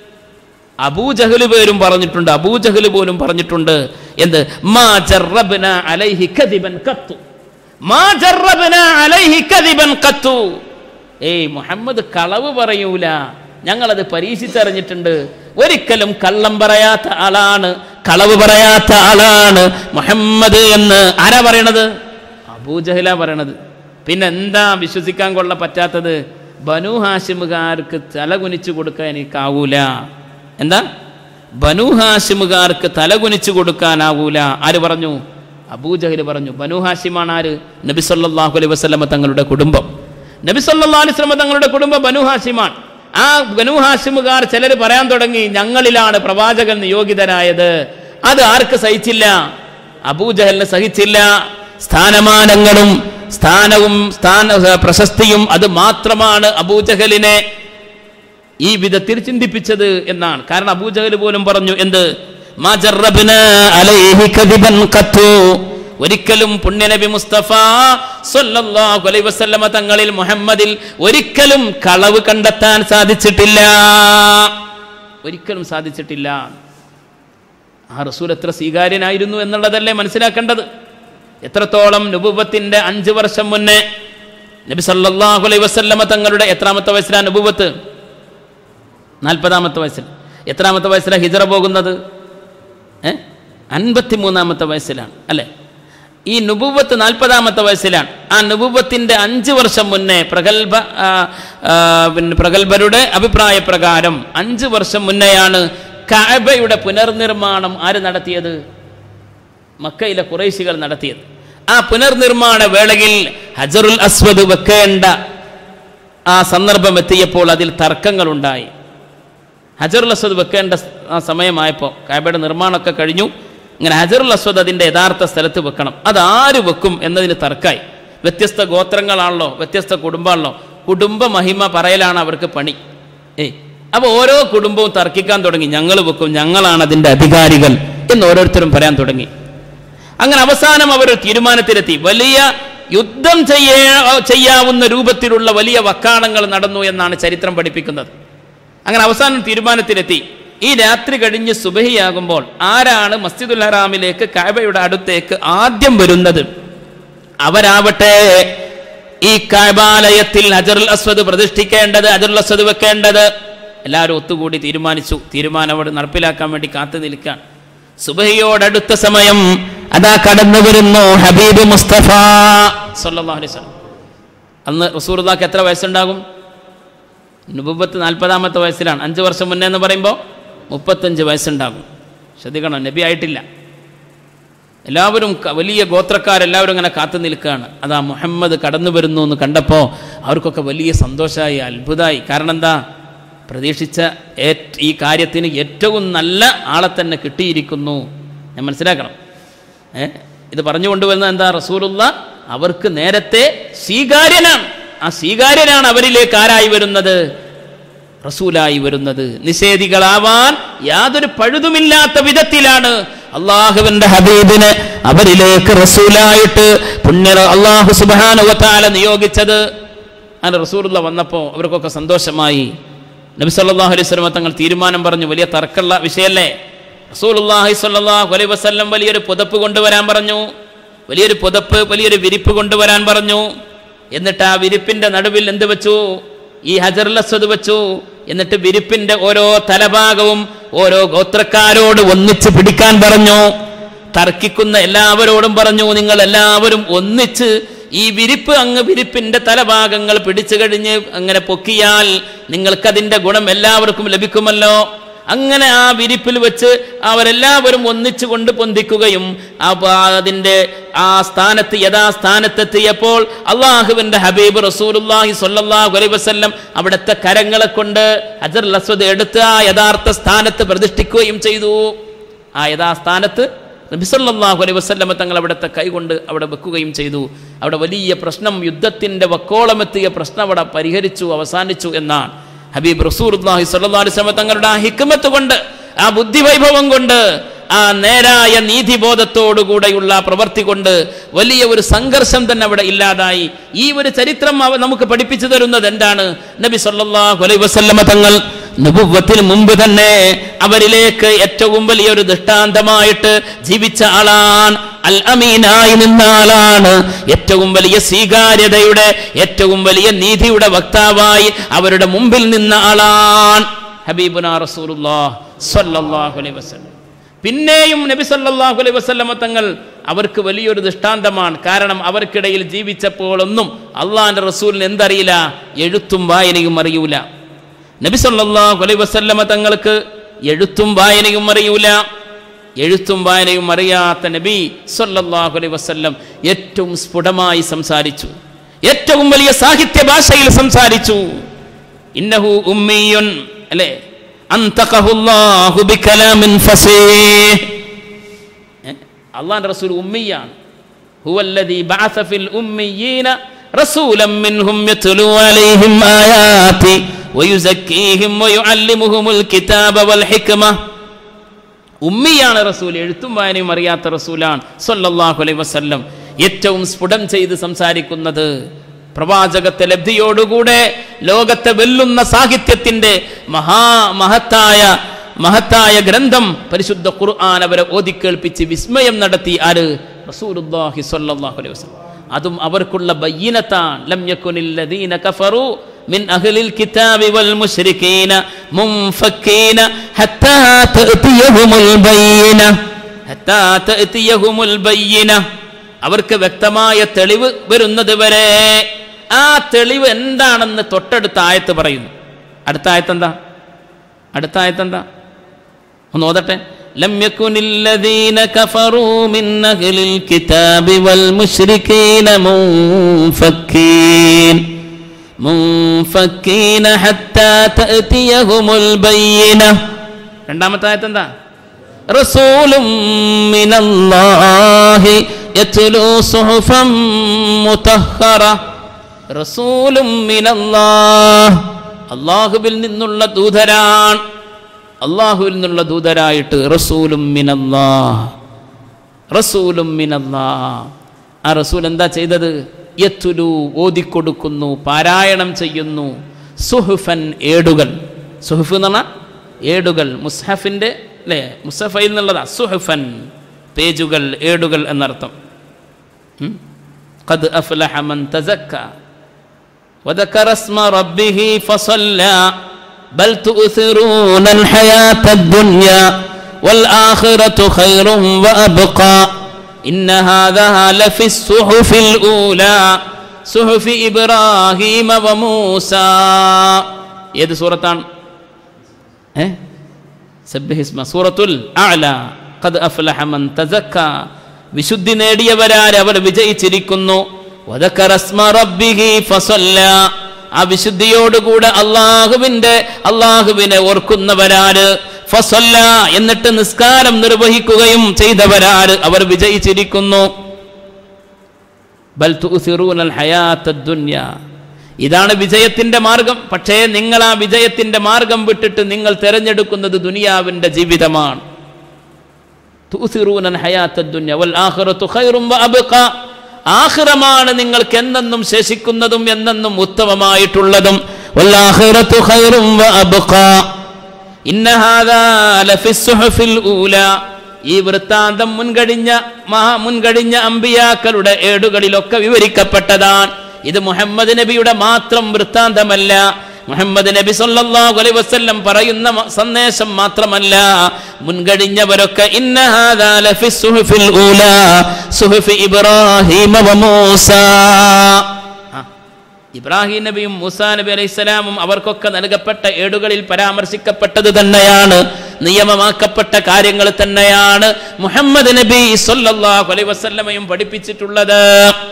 S1: അബൂജഹൽ പോലും പറഞ്ഞിട്ടുണ്ട് എന്ത്? മാ ജറബ്നാ അലൈഹി കദിബൻ ഖത്തു, മാ ജറബ്നാ അലൈഹി കദിബൻ ഖത്തു. മുഹമ്മദ് കളവ് പറയൂല, ഞങ്ങളത് പരീക്ഷിച്ചറിഞ്ഞിട്ടുണ്ട്. ഒരിക്കലും കള്ളം പറയാത്ത ആളാണ്, കളവ് പറയാത്ത ആളാണ് മുഹമ്മദ് എന്ന് ആരാ പറയണത്? അബൂജഹലാ പറയണത്. പിന്നെ എന്താ വിശ്വസിക്കാൻ കൊള്ള പറ്റാത്തത്? ബനു ഹാഷിമുകാർക്ക് തലകുനിച്ചു കൊടുക്കാൻ എനിക്കാവൂല. എന്താ? ബനു ഹാഷിമുകാർക്ക് തലകുനിച്ചു കൊടുക്കാനാവൂല. ആര് പറഞ്ഞു? അബൂജഹൽ പറഞ്ഞു. ബനു ഹാഷിമാണ് ആര്? നബി സല്ലല്ലാഹു അലൈഹി വസല്ലം തങ്ങളുടെ കുടുംബം. നബി സല്ലല്ലാഹു അലൈഹി വസല്ലം തങ്ങളുടെ കുടുംബം ബനു ഹാഷിമാണ്. ആ ബനു ഹാഷിമുകാർ ചിലർ പറയാൻ തുടങ്ങി, ഞങ്ങളിലാണ് പ്രവാചകൻ നിയോഗിതനായത്. അത് ആർക്ക് സഹിച്ചില്ല? അബൂജഹലിന് സഹിച്ചില്ല. സ്ഥാനമാനങ്ങളും പ്രശസ്തിയും അത് മാത്രമാണ് അബൂജഹലിനെ ഈ വിധത്തിൽ ചിന്തിപ്പിച്ചത് എന്നാണ്. കാരണം അബൂജഹൽ പോലും പറഞ്ഞു, എന്ത്? മാ ജറബ്നാ അലൈഹി കദിബൻ ഖത്തു, ഒരിക്കലും പുണ്യനബി മുസ്തഫ സല്ലല്ലാഹു അലൈഹി വസല്ലമ തങ്ങളിൽ മുഹമ്മദിൽ ഒരിക്കലും കളവ് കണ്ടെത്താൻ സാധിച്ചിട്ടില്ല, ഒരിക്കലും സാധിച്ചിട്ടില്ല. ആ റസൂൽ എത്ര സ്വീകാര്യനായിരുന്നു എന്നുള്ളതല്ലേ മനസ്സിലാക്കേണ്ടത്. എത്രത്തോളം നുബുവത്തിന്റെ 5 വർഷം മുന്നേ നബി സല്ലല്ലാഹു അലൈഹി വസല്ലമ തങ്ങളുടെ എത്രാമത്തെ വയസ്സിലാണ് നുബുവത്ത്? 40-ാമത്തെ വയസ്സിൽ. എത്രാമത്തെ വയസ്സിലാണ് ഹിജറ പോകുന്നത്? 53-ാമത്തെ വയസ്സിലാണ് അല്ലേ? ഈ നുബുവത്ത് 40-ാമത്തെ വയസ്സിലാണ്. ആ നുബുവത്തിന്റെ 5 വർഷം മുന്നേ പ്രഗൽഭരുടെ അഭിപ്രായ പ്രകാരം 5 വർഷം മുന്നെയാണ് കഅബയുടെ പുനർനിർമ്മാണം ആര് നടത്തിയത്? മക്കയിലെ ഖുറൈശികൾ നടത്തിയത്. ആ പുനർനിർമ്മാണ വേളയിൽ ഹജറുൽ അസ്വദ് വെക്കേണ്ട ആ സന്ദർഭം എത്തിയപ്പോൾ അതിൽ തർക്കങ്ങളുണ്ടായി. ഹജറുൽ അസ്വദ് വെക്കേണ്ട ആ സമയമായപ്പോൾ കഅബയുടെ നിർമ്മാണമൊക്കെ കഴിഞ്ഞു. ഇങ്ങനെ ഹജറുൽ അസ്വദ് അതിൻ്റെ യഥാർത്ഥ സ്ഥലത്ത് വെക്കണം. അതാര് വെക്കും എന്നതിന് തർക്കമായി. വ്യത്യസ്ത ഗോത്രങ്ങളാണല്ലോ, വ്യത്യസ്ത കുടുംബമാണല്ലോ. കുടുംബ മഹിമ പറയലാണ് അവർക്ക് പണി. അപ്പോൾ ഓരോ കുടുംബവും തർക്കിക്കാൻ തുടങ്ങി. ഞങ്ങൾ വെക്കും, ഞങ്ങളാണ് അതിൻ്റെ അധികാരികൾ എന്ന് ഓരോരുത്തരും പറയാൻ തുടങ്ങി. അങ്ങനെ അവസാനം അവർ തീരുമാനത്തിലെത്തി. വലിയ യുദ്ധം ചെയ്യാവുന്ന രൂപത്തിലുള്ള വലിയ വക്കാണങ്ങൾ നടന്നു എന്നാണ് ചരിത്രം പഠിപ്പിക്കുന്നത്. അങ്ങനെ അവസാനം തീരുമാനത്തിലെത്തി. ഈ രാത്രി കഴിഞ്ഞ് സുബഹിയാകുമ്പോൾ ആരാണ് മസ്ജിദുൽ ഹറാമിലേക്ക് കഅബയുടെ അടുത്തേക്ക് ആദ്യം വരുന്നത്, അവരാവട്ടെ ഈ കഅബാലയത്തിൽ ഹജറുൽ അസ്വദ് പ്രതിഷ്ഠിക്കേണ്ടത്, ഹജറുൽ അസ്വദ് വെക്കേണ്ടത്. എല്ലാവരും ഒത്തുകൂടി തീരുമാനിച്ചു. തീരുമാനം അവിടെ നടപ്പിലാക്കാൻ വേണ്ടി കാത്തു നിൽക്കാൻ. സുബഹിയോടടുത്ത സമയം അതാ കടന്നു വരുന്നു ഹബീബ് മുസ്തഫ സല്ലല്ലാഹു അലൈഹി വസല്ലം. അന്ന് റസൂലുള്ളാഹിക്ക് എത്ര വയസ്സുണ്ടാകും? നുബുവത്ത് 40-ാമത്തെ വയസ്സിലാണ്. 5 വർഷം മുന്നേ എന്ന് പറയുമ്പോൾ 35 വയസ്സുണ്ടാകും. ശ്രദ്ധിക്കണം, നബി ആയിട്ടില്ല. എല്ലാവരും വലിയ ഗോത്രക്കാരെല്ലാവരും ഇങ്ങനെ കാത്തു നിൽക്കുകയാണ്. അതാ മുഹമ്മദ് കടന്നു വരുന്നു എന്ന് കണ്ടപ്പോൾ അവർക്കൊക്കെ വലിയ സന്തോഷമായി, അത്ഭുതമായി. കാരണം എന്താ? പ്രതീക്ഷിച്ച ഈ കാര്യത്തിന് ഏറ്റവും നല്ല ആളെ തന്നെ കിട്ടിയിരിക്കുന്നു. ഞാൻ മനസ്സിലാക്കണം. ഇത് പറഞ്ഞു കൊണ്ടുവരുന്നത് എന്താ? റസൂലുള്ളാഹ് അവർക്ക് നേരത്തെ സ്വീകാര്യനാണ്. ആ സ്വീകാര്യനാണ് അവരിലേക്ക് ആരായി വരുന്നത്? റസൂലായി വരുന്നത്. നിഷേധികളാവാൻ യാതൊരു പഴുതുമില്ലാത്ത വിധത്തിലാണ് അള്ളാഹുവിന്റെ ഹബീബിനെ അവരിലേക്ക് റസൂലായിട്ട് അള്ളാഹു സുബ്ഹാനഹു വ തആല നിയോഗിച്ചത്. അങ്ങനെ റസൂലുള്ളാഹ് വന്നപ്പോൾ അവർക്കൊക്കെ സന്തോഷമായി. നബി സല്ലല്ലാഹു അലൈഹി വസല്ലം തങ്ങൾ തീരുമാനം പറഞ്ഞു. വലിയ തർക്കമുള്ള വിഷയല്ലേ? റസൂലുള്ളാഹി സ്വല്ലല്ലാഹു അലൈഹി വസല്ലം വലിയൊരു പുതപ്പ് കൊണ്ടുവരാൻ പറഞ്ഞു. വലിയൊരു പുതപ്പ്, വലിയൊരു വിരിപ്പ് കൊണ്ടുവരാൻ പറഞ്ഞു. എന്നിട്ട് ആ വിരിപ്പിന്റെ നടുവിൽ എന്ത് വെച്ചു? ഈ ഹജറുൽ അസ്വദ് വെച്ചു. എന്നിട്ട് വിരിപ്പിന്റെ ഓരോ തലഭാഗവും ഓരോ ഗോത്രക്കാരോട് ഒന്നിച്ച് പിടിക്കാൻ പറഞ്ഞു. തർക്കിക്കുന്ന എല്ലാവരോടും പറഞ്ഞു, നിങ്ങൾ എല്ലാവരും ഒന്നിച്ച് ഈ വിരിപ്പിന്റെ തലഭാഗങ്ങൾ പിടിച്ചു കഴിഞ്ഞ് അങ്ങനെ പൊക്കിയാൽ നിങ്ങൾക്കതിൻ്റെ ഗുണം എല്ലാവർക്കും ലഭിക്കുമല്ലോ. അങ്ങനെ ആ വിരിപ്പിൽ വെച്ച് അവരെല്ലാവരും ഒന്നിച്ചു കൊണ്ട് പൊന്തിക്കുകയും അതിൻ്റെ ആ സ്ഥാനത്ത് യഥാസ്ഥാനത്തെത്തിയപ്പോൾ അള്ളാഹുവിൻ്റെ ഹബീബ് റസൂലുള്ളാഹി സ്വല്ലല്ലാഹു അലൈഹി വസല്ലം അവിടുത്തെ കരങ്ങളെ കൊണ്ട് ഹജറുൽ അസ്വദ് എടുത്ത് ആ യഥാർത്ഥ സ്ഥാനത്ത് പ്രതിഷ്ഠിക്കുകയും ചെയ്തു. ആ യഥാസ്ഥാനത്ത് നബി സല്ലല്ലാഹു അലൈഹി വസല്ലം തങ്ങൾ അവിടുത്തെ കൈകൊണ്ട് അവിടെ വെക്കുകയും ചെയ്തു. അവിടെ വലിയ പ്രശ്നം, യുദ്ധത്തിൻ്റെ വക്കോളമെത്തിയ പ്രശ്നം അവിടെ പരിഹരിച്ചു, അവസാനിച്ചു എന്നാണ്. ഹബീബ് റസൂലുള്ളാഹി സ്വല്ലല്ലാഹു അലൈഹി വസല്ലം തങ്ങളുടെ ആ ഹിക്മത്ത് കൊണ്ട്, ആ ബുദ്ധിവൈഭവം കൊണ്ട്, ആ നേരായ നീതിബോധത്തോടുകൂടെയുള്ള പ്രവൃത്തി കൊണ്ട് വലിയ ഒരു സംഘർഷം തന്നെ അവിടെ ഇല്ലാതായി. ഈ ഒരു ചരിത്രം നമുക്ക് പഠിപ്പിച്ചു തരുന്നത് എന്താണ്? നബി സല്ലല്ലാഹു അലൈഹി വസല്ലം തങ്ങൾ നുബുവത്തിന് മുമ്പ് തന്നെ അവരിലേക്ക് ഏറ്റവും വലിയൊരു ദൃഷ്ടാന്തമായിട്ട് ജീവിച്ച ആളാണ്. അൽ അമീനായി നിന്ന ആളാണ്. ഏറ്റവും വലിയ സ്വീകാര്യതയുടെ, ഏറ്റവും വലിയ നീതിയുടെ വക്താവായി അവരുടെ മുമ്പിൽ നിന്ന ആളാണ് ഹബീബുനാ റസൂലുള്ളാഹി സ്വല്ലല്ലാഹു അലൈഹി വസല്ലം. പിന്നെയും നബി സല്ലല്ലാഹു അലൈഹി വസല്ലം തങ്ങൾ അവർക്ക് വലിയൊരു ദൃഷ്ടാന്തമാണ്. കാരണം അവർക്കിടയിൽ ജീവിച്ചപ്പോഴൊന്നും അള്ളാഹിന്റെ റസൂലിന് എന്തറിയില്ല? എഴുത്തും വായനയും അറിയൂല. നബി സല്ലല്ലാഹു അലൈഹി വസല്ലം തങ്ങൾക്ക് എഴുത്തും വായനയും അറിയൂല. എഴുത്തും വായനയും അറിയാത്ത നബി സല്ലല്ലാഹു അലൈഹി വസല്ലം ഏറ്റവും സ്ഫുടമായി സംസാരിച്ചു, ഏറ്റവും വലിയ സാഹിത്യ ഭാഷയിൽ സംസാരിച്ചു. ഇന്നഹു ഉമ്മിയുൻ അല്ലേ, അൻതഖഹുല്ലാഹു ബികലാമിൻ ഫസീഹ്. അല്ലാഹുവിന്റെ റസൂൽ ഉമ്മിയാണ്. ഹുവല്ലദീ ബഅസ ഫിൽ ഉമ്മിയീന റസൂലൻ മിൻഹും യത്ലൂ അലൈഹിം ആയാതി വയുസക്കീഹിം വയുഅല്ലിമുഹുൽ കിതാബ വൽ ഹിക്മ. ഉമ്മിയാണ് റസൂൽ, എഴുത്തും വായനയും അറിയാത്ത റസൂലാണ് സ്വല്ലല്ലാഹു അലൈഹി വസല്ലം. ഏറ്റവും സ്ഫുടം ചെയ്ത് സംസാരിക്കുന്നത്, പ്രവാചകത്തെ ലബ്ധിയോടുകൂടെ ലോകത്തെ വെല്ലുന്ന സാഹിത്യത്തിന്റെ മഹത്തായ ഗ്രന്ഥം പരിശുദ്ധ ഖുർആൻ അവരെ ഓതിക്കേൾപ്പിച്ച് വിസ്മയം നടത്തി. ആര്? റസൂലുള്ളാഹി സ്വല്ലല്ലാഹു അലൈഹി വസല്ലം. അതും അവർക്കുള്ള ബയ്യിനത്താണ്. ലം യകുനില്ലദീന കഫറു മിൻ അഹ്ലിൽ കിതാബി വൽ മുശ്രികീന മുൻഫക്കീന ഹത്താ തഅതിയഹുമുൽ ബയ്യിന. അവർക്ക് വ്യക്തമായ തെളിവ് വരുന്നത് വരെ. ആ തെളിവ് എന്താണെന്ന് തൊട്ടടുത്ത ആയത്ത് പറയുന്നു. അടുത്ത ആയത്തെന്താ? ഒന്ന് ഓതട്ടെ. ലം യകുനില്ലദീന കഫറൂ മിൻ അഹ്ലിൽ കിതാബി വൽ മുശ്രികീന മുൻഫക്കീന ഹത്താ തഅതിയഹുമുൽ ബയ്യിന. രണ്ടാമത്തെ ആയത്തെന്താ? റസൂലും മിനല്ലാഹി യത്ലൂ സുഹുഫൻ മുതഹ്ഹറ. റസൂലും മിനല്ലാഹ്, അല്ലാഹുവിൽ നിന്നുള്ള ദൂതരാണ്. അല്ലാഹുവിൽ നിന്നുള്ള ദൂതരായിട്ട് റസൂലും മിനല്ലാഹ്. ആ റസൂൽ എന്താ ചെയ്തത്? യത്ലൂ, ഓതിക്കൊടുക്കുന്നു, പാരായണം ചെയ്യുന്നു. സുഹുഫൻ, ഏടുകൾ. സുഹുഫ് എന്ന് പറഞ്ഞാൽ ഏടുകൾ. മുസ്ഹഫിന്റെ അല്ലേ, മുസ്ഹഫയിൽ നിന്നുള്ളതാ സുഹുഫൻ, പേജുകൾ, ഏടുകൾ എന്നർത്ഥം. ഖദ് അഫ്ലഹ മൻ തസക്ക വദക്കറ സ്മ റബ്ബിഹി ഫസല്ല ബൽ തുഅ്സിറൂനൽ ഹയാത്തദ് ദുനിയ വൽ ആഖിറതു ഖൈറുൻ വഅബ്ഖ ഇന്ന ഹാദാ ലഫിസ് സുഹുഫിൽ ഊലാ സുഹുഫി ഇബ്രാഹീമ വമൂസ. ഏത് സൂറത്താണ്? സബ്ബിഹിസ്മ സൂറത്തുൽ അഅല. ഖദ് അഫ്ലഹ മൻ തസക്ക, വിശുദ്ധി നേടിയവരാര്, അവർ വിജയിച്ചിരിക്കുന്നു. വദക്കറ സ്മ റബ്ബിഹി ഫസല്ല, ആ വിശുദ്ധിയോടുകൂടെ അള്ളാഹുവിനെ ഓർക്കുന്നവരാര്. ഫസല്ല, എന്നിട്ട് നിസ്കാരം നിർവഹിക്കുകയും ചെയ്തവരാര്, അവർ വിജയിച്ചിരിക്കുന്നു. ബൽ തുഅ്സിറൂനൽ ഹയാത്തദ് ദുനിയ, ഇതാണ് വിജയത്തിന്റെ മാർഗം. പക്ഷേ നിങ്ങൾ ആ വിജയത്തിന്റെ മാർഗം വിട്ടിട്ട് നിങ്ങൾ തിരഞ്ഞെടുക്കുന്നത് ദുനിയാവിന്റെ ജീവിതമാണ്. തുഅ്സിറൂനൽ ഹയാത്തദ് ദുനിയ വൽ ആഖിറതു ഖൈറുൻ വഅബ്ഖ, ആഖിറമാണ് നിങ്ങൾക്ക് എന്നെന്നും ശേഷിക്കുന്നതും എന്നെന്നും ഉത്തമമായിട്ടുള്ളതും. വൽ ആഖിറതു ഖൈറുൻ വഅബ്ഖ ഇന്ന ഹാദാ ലഫിസ് സുഹുഫിൽ ഊലാ, ഈ വൃത്താന്തം മുൻകഴിഞ്ഞ അമ്പിയാക്കളുടെ ഏടുകളിലൊക്കെ വിവരിക്കപ്പെട്ടതാണ്. ഇത് മുഹമ്മദ് നബിയുടെ മാത്രം വൃത്താന്തമല്ല, മുഹമ്മദ് നബി സല്ലല്ലാഹു അലൈഹി വസല്ലം പറയുന്ന സന്ദേശം മാത്രമല്ല, മുൻകഴിഞ്ഞവരൊക്കെ ഇന്ന ഹാദാ ലഫിസ് സുഹുഫിൽ ഊലാ സുഹുഫി ഇബ്രാഹീമ വമൂസ. ഇബ്രാഹിം നബിയും മൂസാ നബി അലൈഹിസ്സലാമും അവർക്കൊക്കെ നൽകപ്പെട്ട ഏടുകളിൽ പരാമർശിക്കപ്പെട്ടത് തന്നെയാണ്, നിയമമാക്കപ്പെട്ട കാര്യങ്ങൾ തന്നെയാണ് മുഹമ്മദ് നബി സല്ലല്ലാഹു അലൈഹി വസല്ലമയും പഠിപ്പിച്ചിട്ടുള്ളത്.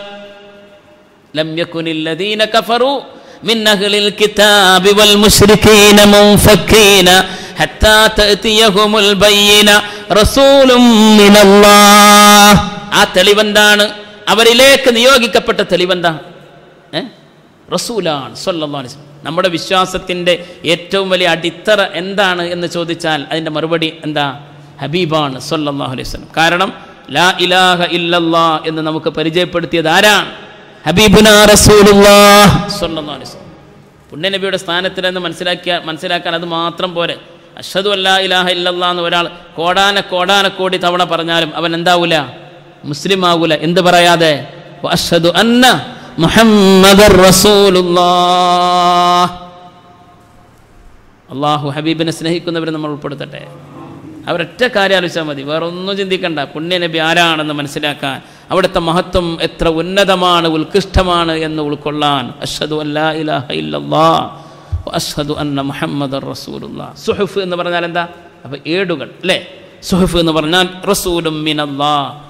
S1: ലം യകുനില്ലദീന കഫറു മിൻ അഹ്ലിൽ കിതാബി വൽ മുശ്രികീന മുൻഫക്കീന ഹത്താ തഅതിയഹുമുൽ ബയ്യിന റസൂലും മിനല്ലാഹ്. ആ തെളിവെന്താണ്? അവരിലേക്ക് നിയോഗിക്കപ്പെട്ട തെളിവെന്താ? റസൂലാണ് സ്വല്ലല്ലാഹു അലൈഹി വസല്ലം. നമ്മുടെ വിശ്വാസത്തിൻ്റെ ഏറ്റവും വലിയ അടിത്തറ എന്താണ് എന്ന് ചോദിച്ചാൽ അതിൻ്റെ മറുപടി എന്താ? ഹബീബാണ് സ്വല്ലല്ലാഹു അലൈഹി വസല്ലം. കാരണം ലാ ഇലാഹ ഇല്ലല്ലാഹ് എന്ന് നമുക്ക് പരിചയപ്പെടുത്തിയത് ആരാണ്? ഹബീബുനാ റസൂലുള്ളാഹ് സ്വല്ലല്ലാഹു അലൈഹി വസല്ലം. പുണ്യനബിയുടെ സ്ഥാനത്തിലെന്ന് മനസ്സിലാക്കാൻ അത് മാത്രം പോരെ. അഷ്ഹദു അല്ലാ ഇലാഹ ഇല്ലല്ലാഹ് എന്ന് ഒരാൾ കോടാനക്കോടി തവണ പറഞ്ഞാലും അവൻ എന്താവൂല? മുസ്ലിം ആകൂല. എന്ത് പറയാതെ? അഷ്ഹദു അന്ന മുഹമ്മദർ റസൂലുള്ളാഹ്. അള്ളാഹു ഹബീബിനെ സ്നേഹിക്കുന്നവരെ നമ്മൾ ഉൾപ്പെടുത്തട്ടെ. അവരൊറ്റ കാര്യം ആലോചിച്ചാൽ മതി, വേറെ ഒന്നും ചിന്തിക്കണ്ട. പുണ്യനബി ആരാണെന്ന് മനസ്സിലാക്കാൻ, അവിടുത്തെ മഹത്വം എത്ര ഉന്നതമാണ്, ഉത്കൃഷ്ടമാണ് എന്ന് ഉൾക്കൊള്ളാൻ. അഷ്ഹദു അല്ലാ ഇലാഹ ഇല്ലല്ലാഹ് അഷ്ഹദു അന്ന മുഹമ്മദർ റസൂലുള്ളാഹ്. സുഹുഫ് എന്ന് പറഞ്ഞാൽ എന്താ? അപ്പോൾ ഏടുകൾ അല്ലേ? സുഹുഫ് എന്ന് പറഞ്ഞാൽ റസൂലും മിനല്ലാഹ്,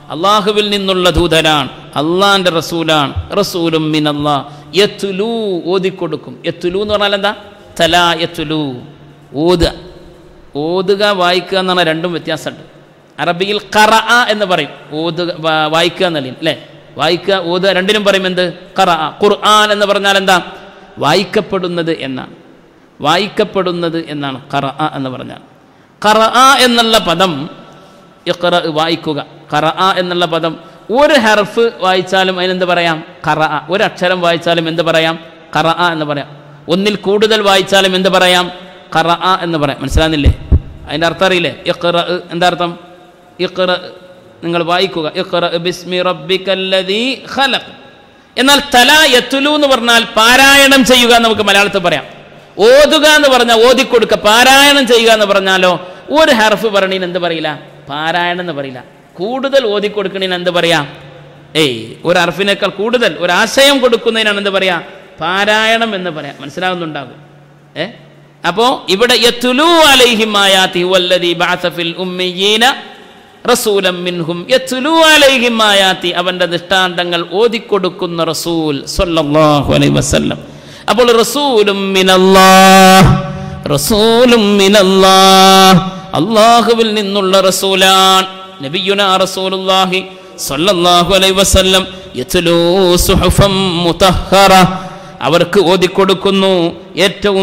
S1: അള്ളാഹുവിൽ നിന്നുള്ള ദൂതനാണ്, അള്ളാഹിൻ്റെ റസൂലാണ്. റസൂലും മിനല്ലാഹ് യത്ലൂ ഓതിക്കൊടുക്കും. യത്ലൂ എന്ന് പറഞ്ഞാൽ എന്താ? തലാ യത്ലൂ ഓതുക. ഓതുക വായിക്കുക എന്ന് പറഞ്ഞാൽ രണ്ടും വ്യത്യാസമുണ്ട്. അറബിയിൽ ഖറഅ എന്ന് പറയും, ഓതുക വായിക്കുക എന്നല്ല അല്ലേ? വായിക്കുക ഓതുക രണ്ടിനും പറയും എന്ത്? ഖറഅ. ഖുർആൻ എന്ന് പറഞ്ഞാൽ എന്താ? വായിക്കപ്പെടുന്നത് എന്നാണ്. വായിക്കപ്പെടുന്നത് എന്നാണ് ഖറഅ എന്ന് പറഞ്ഞാൽ. ഖറഅ എന്നുള്ള പദം ഇഖ്റ വായിക്കുക. ഖറഅ എന്നുള്ള പദം ഒരു ഹർഫ് വായിച്ചാലും അതിനെന്ത് പറയാം? ഖറഅ. ഒരു അക്ഷരം വായിച്ചാലും എന്ത് പറയാം? ഖറഅ എന്ന് പറയാം. ഒന്നിൽ കൂടുതൽ വായിച്ചാലും എന്ത് പറയാം? ഖറഅ എന്ന് പറയാം. മനസ്സിലാകുന്നില്ലേ? അതിൻ്റെ അർത്ഥം അറിയില്ലേ? ഇഖ്റ എന്താ അർത്ഥം? ഇഖ്റ നിങ്ങൾ വായിക്കുക. ഇഖ്റ ബിസ്മി റബ്ബിക്കല്ലദീ ഖലഖ്. എന്നാൽ തലാ യത്ലു എന്ന് പറഞ്ഞാൽ പാരായണം ചെയ്യുക എന്ന് നമുക്ക് മലയാളത്തിൽ പറയാം. ഓതുക എന്ന് പറഞ്ഞാൽ ഓതിക്കൊടുക്കുക. പാരായണം ചെയ്യുക എന്ന് പറഞ്ഞാലോ ഒരു ഹർഫ് പറയണീന് എന്ത് പറയില്ല? പാരായണം എന്ന് പറയില്ല. കൂടുതൽ ഓതിക്കൊടുക്കണീന് എന്ത് പറയാം? ഒരു ഹർഫിനേക്കാൾ കൂടുതൽ ഒരാശയം കൊടുക്കുന്നതിനാണ് എന്ത് പറയാ? പാരായണം എന്ന് പറയാം. മനസ്സിലാവുന്നുണ്ടാകും. അപ്പോൾ ഇവിടെ യത്ലൂ അലൈഹിം ആയാതി വല്ലദീ ബഅസ ഫിൽ ഉമ്മiyyin റസൂലൻ മിൻഹും യത്ലൂ അലൈഹിം ആയാതി, അവന്റെ ദൃഷ്ടാന്തങ്ങൾ ഓതിക്കൊടുക്കുന്ന റസൂൽ സ്വല്ലല്ലാഹു അലൈഹി വസല്ലം. അപ്പോൾ റസൂലും മിനല്ലാഹ്, റസൂലും മിനല്ലാഹ്, അല്ലാഹുവിൽ നിന്നുള്ള റസൂലാൻ. നബിയുനാ റസൂലുള്ളാഹി സ്വല്ലല്ലാഹു അലൈഹി വസല്ലം യത്ലൂ സുഹുഫൻ മുതഹ്ഹറ, അവർക്ക് ഓതിക്കൊടുക്കുന്നു ഏറ്റവും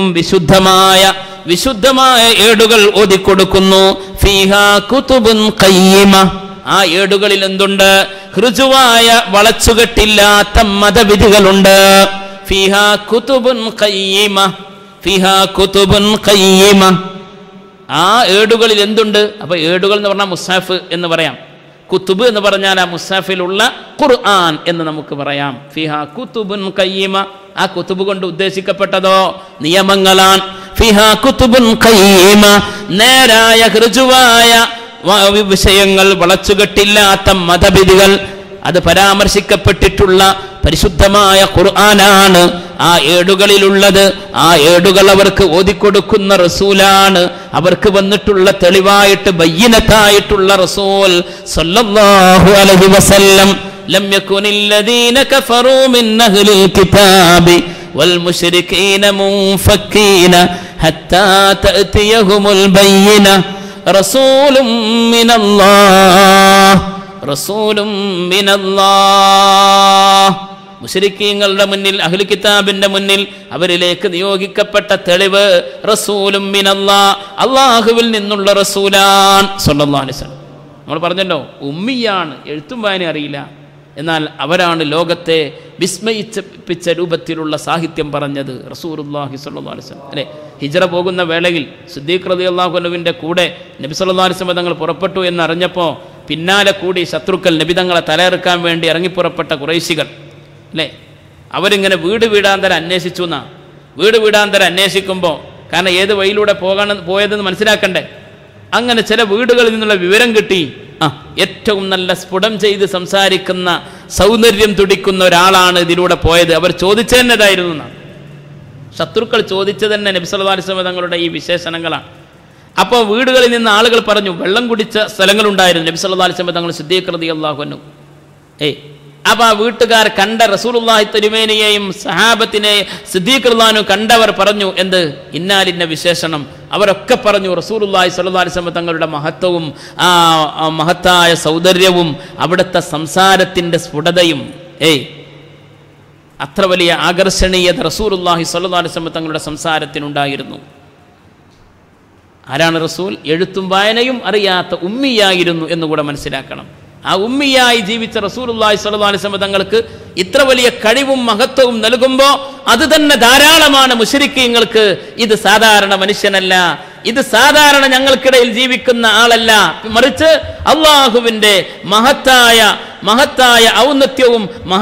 S1: വിശുദ്ധമായ ഏടുകൾ ഓതിക്കൊടുക്കുന്നു. ഫീഹാ കുതുബുൻ ഖയ്യിമ, ആ ഏടുകളിൽ എന്തുണ്ട്? ഋജുവായ വളച്ചുകെട്ടില്ലാത്ത മതവിധികളുണ്ട്. ഫീഹാ കുതുബുൻ ഖയ്യിമ, ഫീഹാ കുതുബുൻ ഖയ്യിമ, ആ ഏടുകളിൽ എന്തുണ്ട്? അപ്പൊ ഏടുകൾ എന്ന് പറഞ്ഞാൽ മുസ്ഹഫ് എന്ന് പറയാം. കുത്തുബ് എന്ന് പറഞ്ഞാൽ ആ മുസ്ഹഫിലുള്ള ഖുർആൻ എന്ന് നമുക്ക് പറയാം. ഫിഹാ കുതുബുൻ ഖയ്യിമ, ആ കുത്തുബ് കൊണ്ട് ഉദ്ദേശിക്കപ്പെട്ടതോ നിയമങ്ങളാണ്. ഫിഹാ കുതുബുൻ ഖയ്യിമ, നേരായ ഋജുവായ വിഷയങ്ങൾ, വളച്ചുകെട്ടില്ലാത്ത മതവിധികൾ, അത് പരാമർശിക്കപ്പെട്ടിട്ടുള്ള പരിശുദ്ധമായ ഖുർആനാണ് ആ ഏടുകളിലുള്ളത്. ആ ഏടുകൾ അവർക്ക് ഓതിക്കൊടുക്കുന്ന റസൂലാണ്. അവർക്ക് വന്നിട്ടുള്ള തെളിവായിട്ട് ബയ്യിനത്തായിട്ടുള്ള റസൂൽ സല്ലല്ലാഹു അലൈഹി വസല്ലം. ലം യകുനില്ലദീന കഫറൂ മിൻ അഹ്ലിൽ കിതാബി വൽ മുശ്രികീന മുൻഫക്കീന ഹത്താ തഅതിയഹുമുൽ ബയ്യിന റസൂലും മിനല്ലാഹ്, റസൂലും മിനല്ലാഹ്. മുശ്രിക്കീങ്ങളുടെ മുന്നിൽ, അഹ്ലു കിതാബിന്റെ മുന്നിൽ അവരിലേക്ക് നിയോഗിക്കപ്പെട്ട തെളിവ് റസൂലും മിനല്ലാഹ്, അല്ലാഹുവിൽ നിന്നുള്ള റസൂലാൻ സ്വല്ലല്ലാഹു അലൈഹി വസല്ലം. നമ്മൾ പറഞ്ഞല്ലോ ഉമ്മിയാണ്, എഴുത്തും വായന അറിയില്ല, എന്നാൽ അവരാണ് ലോകത്തെ വിസ്മയിപ്പിച്ച രൂപത്തിലുള്ള സാഹിത്യം പറഞ്ഞത് റസൂലുള്ളാഹി സ്വല്ലല്ലാഹു അലൈഹി വസല്ലം. അല്ലേ? ഹിജ്റ പോകുന്ന വേളയിൽ സിദ്ദീഖ് റളിയല്ലാഹു അൻഹുവിൻ്റെ കൂടെ നബി സല്ലല്ലാഹു അലൈഹി വസല്ലം തങ്ങൾ പുറപ്പെട്ടു എന്നറിഞ്ഞപ്പോൾ പിന്നാലെ കൂടി ശത്രുക്കൾ നബി തങ്ങളെ തലയിറക്കാൻ വേണ്ടി ഇറങ്ങിപ്പുറപ്പെട്ട ഖുറൈശികൾ, അല്ലേ? അവരിങ്ങനെ വീട് വീടാന്തരം അന്വേഷിച്ചു എന്നാ. വീട് വീടാന്തരം അന്വേഷിക്കുമ്പോൾ, കാരണം ഏത് വഴിയിലൂടെ പോയതെന്ന് മനസ്സിലാക്കണ്ടേ, അങ്ങനെ ചില വീടുകളിൽ നിന്നുള്ള വിവരം കിട്ടി. ഏറ്റവും നല്ല സ്ഫുടം ചെയ്ത് സംസാരിക്കുന്ന, സൗന്ദര്യം തുടിക്കുന്ന ഒരാളാണ് ഇതിലൂടെ പോയത്. അവർ ചോദിച്ചതന്നതായിരുന്നു എന്നാണ്. ശത്രുക്കൾ ചോദിച്ചത് തന്നെ നബി സല്ലല്ലാഹു അലൈഹി വസല്ലം തങ്ങളുടെ ഈ വിശേഷണങ്ങളാണ്. അപ്പോൾ വീടുകളിൽ നിന്ന് ആളുകൾ പറഞ്ഞു, വെള്ളം കുടിച്ച സ്ഥലങ്ങളുണ്ടായിരുന്നു. നബി സല്ലല്ലാഹു അലൈഹി വസല്ലം തങ്ങൾ സിദ്ദീഖ് റളിയല്ലാഹു അൻഹു അപ്പോൾ ആ വീട്ടുകാർ കണ്ട റസൂലുള്ളാഹി തിരുമേനിയെയും സഹാബത്തിനെയും സിദ്ദീഖ് റളിയല്ലാഹു അൻഹു കണ്ടവർ പറഞ്ഞു എന്ത്? ഇന്നാലിന്ന വിശേഷണം. അവരൊക്കെ പറഞ്ഞു റസൂലുള്ളാഹി സ്വല്ലല്ലാഹു അലൈഹി വസല്ലം തങ്ങളുടെ മഹത്വവും ആ മഹത്തായ സൗന്ദര്യവും അവിടുത്തെ സംസാരത്തിൻ്റെ സ്ഫുടതയും. അത്ര വലിയ ആകർഷണീയത റസൂലുള്ളാഹി സ്വല്ലല്ലാഹു അലൈഹി വസല്ലം തങ്ങളുടെ സംസാരത്തിനുണ്ടായിരുന്നു. ആരാണ് റസൂൽ? എഴുത്തും വായനയും അറിയാത്ത ഉമ്മിയായിരുന്നു എന്നുകൂടെ മനസ്സിലാക്കണം. ആ ഉമ്മിയായി ജീവിച്ച റസൂലുള്ളാഹി സ്വല്ലല്ലാഹു അലൈഹി വസല്ലം തങ്ങൾക്ക് ഇത്ര വലിയ കഴിവും മഹത്വവും നൽകുമ്പോൾ അത് തന്നെ ധാരാളമാണ് മുശ്രിക്കീങ്ങൾക്ക്. ഇത് സാധാരണ മനുഷ്യനല്ല, ഇത് സാധാരണ ഞങ്ങൾക്കിടയിൽ ജീവിക്കുന്ന ആളല്ല, മറിച്ച് അള്ളാഹുവിൻ്റെ മഹത്തായ ഔന്നത്യവും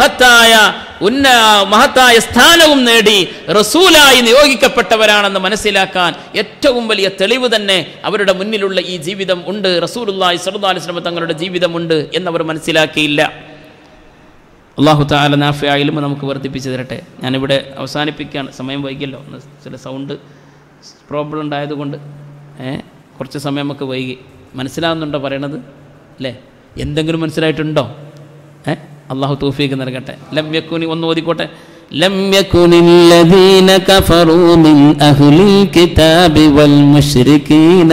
S1: മഹത്തായ സ്ഥാനവും നേടി റസൂലായി നിയോഗിക്കപ്പെട്ടവരാണെന്ന് മനസ്സിലാക്കാൻ ഏറ്റവും വലിയ തെളിവ് തന്നെ അവരുടെ മുന്നിലുള്ള ഈ ജീവിതം ഉണ്ട്. റസൂലുള്ളാഹി സ്വല്ലല്ലാഹു അലൈഹി വസല്ലം തങ്ങളുടെ ജീവിതമുണ്ട് എന്നവർ മനസ്സിലാക്കിയില്ല. അല്ലാഹു തആല നാഫിയായ ഇൽമ് നമുക്ക് വർദ്ധിപ്പിച്ചു തരട്ടെ. ഞാനിവിടെ അവസാനിപ്പിക്കുകയാണ്, സമയം വൈകിയല്ലോ, ചില സൗണ്ട് പ്രോബ്ലം ഉണ്ടായതുകൊണ്ട് കുറച്ച് സമയം നമുക്ക് വൈകി. മനസ്സിലാവുന്നുണ്ടോ പറയണത്? അല്ലേ? എന്തെങ്കിലും മനസ്സിലായിട്ടുണ്ടോ? അള്ളാഹു തൗഫീഖ് നൽകട്ടെ. ലം യകുനി ഒന്ന് ഓതിക്കോട്ടെ. ലം യകുനില്ലദീന കഫറൂ മിൻ അഹ്ലിൽ കിതാബി വൽ മുശ്രികീന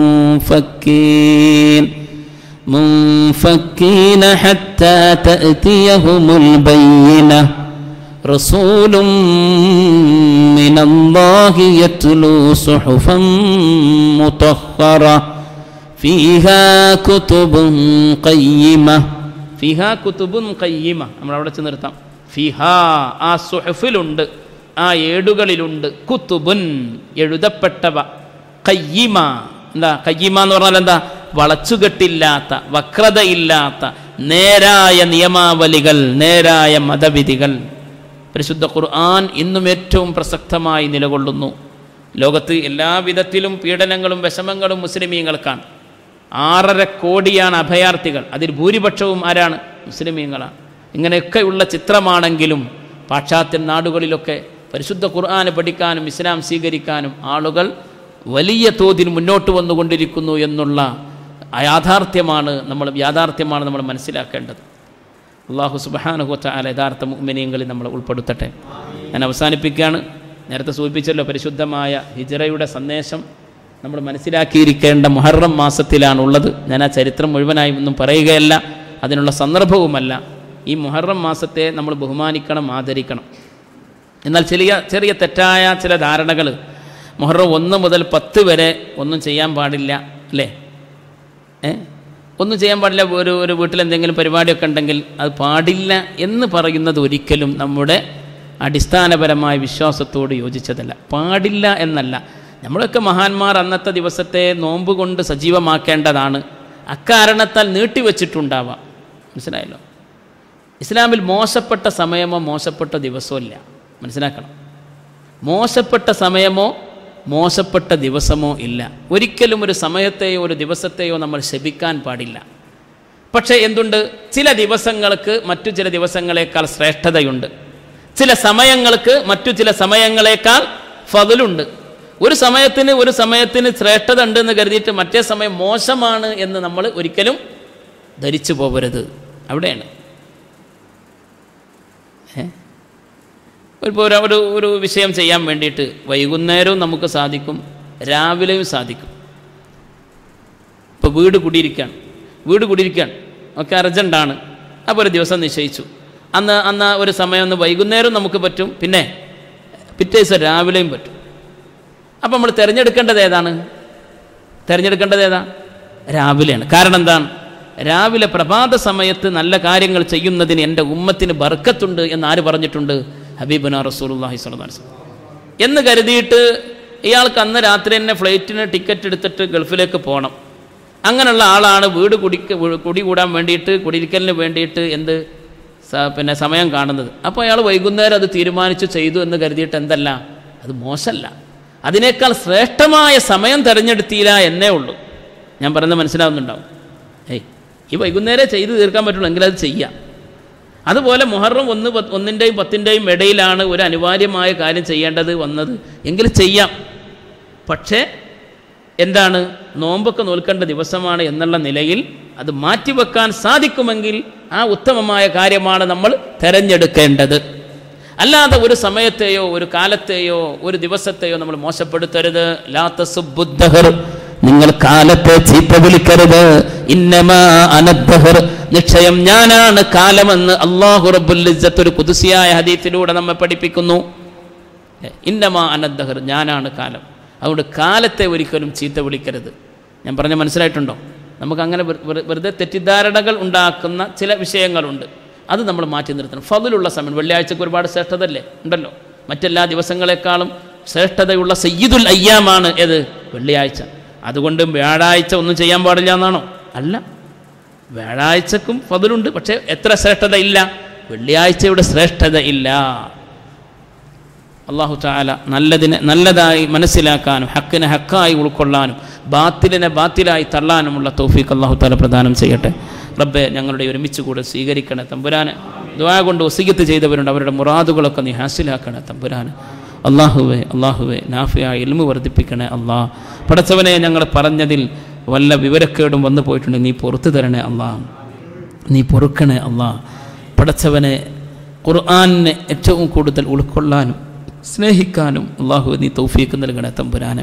S1: മുൻഫക്കീന ഹത്താ തഅതിയഹുമുൽ ബയ്യിന റസൂലും മിനല്ലാഹി യത്ലൂ സുഹുഫൻ മുതഹ്ഹറ ഫീഹാ കുതുബുൻ ഖയ്യിമ. ഫിഹാ കുതുബുൻ ഖയ്യിമ നമ്മളവിടെ ചെന്ന് നിർത്താം. ഫിഹാ ആ സുഹഫിലുണ്ട്, ആ ഏടുകളിലുണ്ട്, കുതുബുൻ എഴുതപ്പെട്ടവ, ഖയ്യിമ എന്താ ഖയ്യിമ എന്ന് പറഞ്ഞാൽ എന്താ? വളച്ചുകെട്ടില്ലാത്ത, വക്രതയില്ലാത്ത നേരായ നിയമാവലികൾ, നേരായ മതവിധികൾ. പരിശുദ്ധ ഖുർആൻ ഇന്നും ഏറ്റവും പ്രസക്തമായി നിലകൊള്ളുന്നു. ലോകത്ത് എല്ലാവിധത്തിലും പീഡനങ്ങളും വിഷമങ്ങളും മുസ്ലിമീങ്ങൾക്കാണ്. 6.5 കോടിയാണ് അഭയാർത്ഥികൾ. അതിൽ ഭൂരിപക്ഷവും ആരാണ്? മുസ്ലിമീങ്ങളാണ്. ഇങ്ങനെയൊക്കെയുള്ള ചിത്രമാണെങ്കിലും പാശ്ചാത്യ നാടുകളിലൊക്കെ പരിശുദ്ധ ഖുർആൻ പഠിക്കാനും ഇസ്ലാം സ്വീകരിക്കാനും ആളുകൾ വലിയ തോതിൽ മുന്നോട്ട് വന്നുകൊണ്ടിരിക്കുന്നു എന്നുള്ള യാഥാർത്ഥ്യമാണ് നമ്മൾ മനസ്സിലാക്കേണ്ടത്. അല്ലാഹു സുബ്ഹാനഹു വ തആല യഥാർത്ഥ മുഅ്മിനീങ്ങളിൽ നമ്മളെ ഉൾപ്പെടുത്തട്ടെ. ഞാൻ അവസാനിപ്പിക്കുകയാണ്. നേരത്തെ സൂചിപ്പിച്ചല്ലോ, പരിശുദ്ധമായ ഹിജ്റയുടെ സന്ദേശം നമ്മൾ മനസ്സിലാക്കിയിരിക്കേണ്ട മുഹറം മാസത്തിലാണുള്ളത്. ഞാൻ ആ ചരിത്രം മുഴുവനായും ഒന്നും പറയുകയല്ല, അതിനുള്ള സന്ദർഭവുമല്ല. ഈ മുഹറം മാസത്തെ നമ്മൾ ബഹുമാനിക്കണം, ആദരിക്കണം. എന്നാൽ ചെറിയ തെറ്റായ ചില ധാരണകൾ, മുഹറം 1 മുതൽ 10 വരെ ഒന്നും ചെയ്യാൻ പാടില്ല, അല്ലേ? ഒന്നും ചെയ്യാൻ പാടില്ല. ഒരു വീട്ടിൽ എന്തെങ്കിലും പരിപാടിയൊക്കെ ഉണ്ടെങ്കിൽ അത് പാടില്ല എന്ന് പറയുന്നത് ഒരിക്കലും നമ്മുടെ അടിസ്ഥാനപരമായ വിശ്വാസത്തോട് യോജിച്ചതല്ല. പാടില്ല എന്നല്ല. നമ്മളൊക്കെ മഹാന്മാർ അന്നത്തെ ദിവസത്തെ നോമ്പ് കൊണ്ട് സജീവമാക്കേണ്ടതാണ്. അക്കാരണത്താൽ നീട്ടിവെച്ചിട്ടുണ്ടാവാം. മനസ്സിലായല്ലോ? ഇസ്ലാമിൽ മോശപ്പെട്ട സമയമോ മോശപ്പെട്ട ദിവസമോ ഇല്ല. മനസ്സിലാക്കണം. മോശപ്പെട്ട സമയമോ മോശപ്പെട്ട ദിവസമോ ഇല്ല. ഒരിക്കലും ഒരു സമയത്തെയോ ഒരു ദിവസത്തെയോ നമ്മൾ ശപിക്കാൻ പാടില്ല. പക്ഷേ എന്തുണ്ട്? ചില ദിവസങ്ങൾക്ക് മറ്റു ചില ദിവസങ്ങളേക്കാൾ ശ്രേഷ്ഠതയുണ്ട്. ചില സമയങ്ങൾക്ക് മറ്റു ചില സമയങ്ങളേക്കാൾ ഫضലുണ്ട്. ഒരു സമയത്തിന് ശ്രേഷ്ഠത ഉണ്ടെന്ന് കരുതിയിട്ട് മറ്റേ സമയം മോശമാണ് എന്ന് നമ്മൾ ഒരിക്കലും ധരിച്ചു പോകരുത്. അവിടെയാണ് ഒരു വിഷയം ചെയ്യാൻ വേണ്ടിയിട്ട് വൈകുന്നേരവും നമുക്ക് സാധിക്കും, രാവിലെയും സാധിക്കും. ഇപ്പോൾ വീട് കുടിയിരിക്കുകയാണ് ഒക്കെ അർജൻറ്റാണ്. അപ്പോൾ ഒരു ദിവസം നിശ്ചയിച്ചു. അന്ന് ഒരു സമയം ഒന്ന് വൈകുന്നേരം നമുക്ക് പറ്റും, പിന്നെ പിറ്റേ ദിവസം രാവിലെയും പറ്റും. അപ്പം നമ്മൾ തിരഞ്ഞെടുക്കേണ്ടത് ഏതാ? രാവിലെയാണ്. കാരണം എന്താണ്? രാവിലെ പ്രഭാത സമയത്ത് നല്ല കാര്യങ്ങൾ ചെയ്യുന്നതിന് എൻ്റെ ഉമ്മത്തിന് ബർക്കത്തുണ്ട് എന്ന് ആര് പറഞ്ഞിട്ടുണ്ട്? ഹബീബുനാ റസൂലുള്ളാഹി സ്വല്ലല്ലാഹു അലൈഹി വസല്ലം എന്ന് കരുതിയിട്ട് ഇയാൾക്ക് അന്ന് രാത്രി തന്നെ ഫ്ലൈറ്റിന് ടിക്കറ്റ് എടുത്തിട്ട് ഗൾഫിലേക്ക് പോകണം. അങ്ങനെയുള്ള ആളാണ് വീട് കുടികൂടാൻ വേണ്ടിയിട്ട്, കുടിയിരിക്കലിന് വേണ്ടിയിട്ട് പിന്നെ സമയം കാണുന്നത്. അപ്പോൾ അയാൾ വൈകുന്നേരം അത് തീരുമാനിച്ചു ചെയ്തു എന്ന് കരുതിയിട്ട് എന്തല്ല, അത് മോശമല്ല. അതിനേക്കാൾ ശ്രേഷ്ഠമായ സമയം തിരഞ്ഞെടുത്തില്ല എന്നേ ഉള്ളൂ. ഞാൻ പറയുന്നത് മനസ്സിലാവുന്നുണ്ടാവും. ഈ വൈകുന്നേരം ചെയ്ത് തീർക്കാൻ പറ്റുള്ളൂ എങ്കിൽ അത് ചെയ്യാം. അതുപോലെ മുഹറം 1-ൻ്റെയും 10-ൻ്റെയും ഇടയിലാണ് ഒരു അനിവാര്യമായ കാര്യം ചെയ്യേണ്ടത് വന്നത് എങ്കിൽ ചെയ്യാം. പക്ഷേ എന്താണ്, നോമ്പൊക്കെ നോൽക്കേണ്ട ദിവസമാണ് എന്നുള്ള നിലയിൽ അത് മാറ്റിവെക്കാൻ സാധിക്കുമെങ്കിൽ ആ ഉത്തമമായ കാര്യമാണ് നമ്മൾ തിരഞ്ഞെടുക്കേണ്ടത്. അല്ലാതെ ഒരു സമയത്തെയോ ഒരു കാലത്തെയോ ഒരു ദിവസത്തെയോ നമ്മൾ മോശപ്പെടുത്തരുത്. ലാ തസുബ്ബുദ്ദഹർ, നിങ്ങൾ കാലത്തെ ചീത്ത വിളിക്കരുത്. ഇന്നമാ അനദ്ദഹർ, നിശ്ചയം ഞാനാണ് കാലമെന്ന് അല്ലാഹു റബ്ബുൽ ഇസ്സത്ത് ഒരു ഖുദ്സിയായ ഹദീസിലൂടെ നമ്മെ പഠിപ്പിക്കുന്നു. ഇന്നമാ അനദ്ദഹർ, ഞാനാണ് കാലം. അതുകൊണ്ട് കാലത്തെ ഒരിക്കലും ചീത്ത വിളിക്കരുത്. ഞാൻ പറഞ്ഞ മനസ്സിലായിട്ടുണ്ടോ? നമുക്കങ്ങനെ വെറുതെ തെറ്റിദ്ധാരണകൾ ഉണ്ടാക്കുന്ന ചില വിഷയങ്ങളുണ്ട്. അത് നമ്മൾ മാറ്റി നിർത്തണം. ഫضലുള്ള സമയം, വെള്ളിയാഴ്ചക്ക് ഒരുപാട് ശ്രേഷ്ഠതല്ലേ ഉണ്ടല്ലോ. മറ്റെല്ലാ ദിവസങ്ങളെക്കാളും ശ്രേഷ്ഠതയുള്ള സയ്യിദുൽ അയ്യാമാണ് ഏത്? വെള്ളിയാഴ്ച. അതുകൊണ്ട് വ്യാഴാഴ്ച ഒന്നും ചെയ്യാൻ പാടില്ല എന്നാണോ? അല്ല, വ്യാഴാഴ്ചക്കും ഫضലുണ്ട്. പക്ഷേ എത്ര ശ്രേഷ്ഠത ഇല്ല? വെള്ളിയാഴ്ചയുടെ ശ്രേഷ്ഠത ഇല്ല. അല്ലാഹു തആല നല്ലതായി മനസ്സിലാക്കാനും ഹക്കിനെ ഹക്കായി ഉൾക്കൊള്ളാനും ബാത്തിലിനെ ബാത്തിലായി തള്ളാനുമുള്ള തൗഫീഖ് അല്ലാഹു തആല പ്രദാനം ചെയ്യട്ടെ. റബ്ബേ, ഞങ്ങളുടെ ഒരുമിച്ച് കൂടെ സ്വീകരിക്കണേ തമ്പുരാനെ. ദുആ കൊണ്ട് വസിയ്യത്ത് ചെയ്തവരുണ്ട്, അവരുടെ മുറാദുകളൊക്കെ നീ ഹാസിലാക്കണേ തമ്പുരാനെ. അല്ലാഹുവേ നാഫിയായ ഇൽമു വർദ്ധിപ്പിക്കണേ അല്ലാഹ്. പടച്ചവനെ, ഞങ്ങൾ പറഞ്ഞതിൽ വല്ല വിവരക്കേടും വന്നു പോയിട്ടുണ്ടെങ്കിൽ നീ പുറത്തു തരണേ അല്ലാഹ്. നീ പൊറുക്കണേ അല്ലാ. പടച്ചവനെ, ഖുർആനിനെ ഏറ്റവും കൂടുതൽ ഉൾക്കൊള്ളാനും സ്നേഹിക്കാനും അല്ലാഹു നീ തൗഫീഖ് നൽകണേ തമ്പുരാനെ.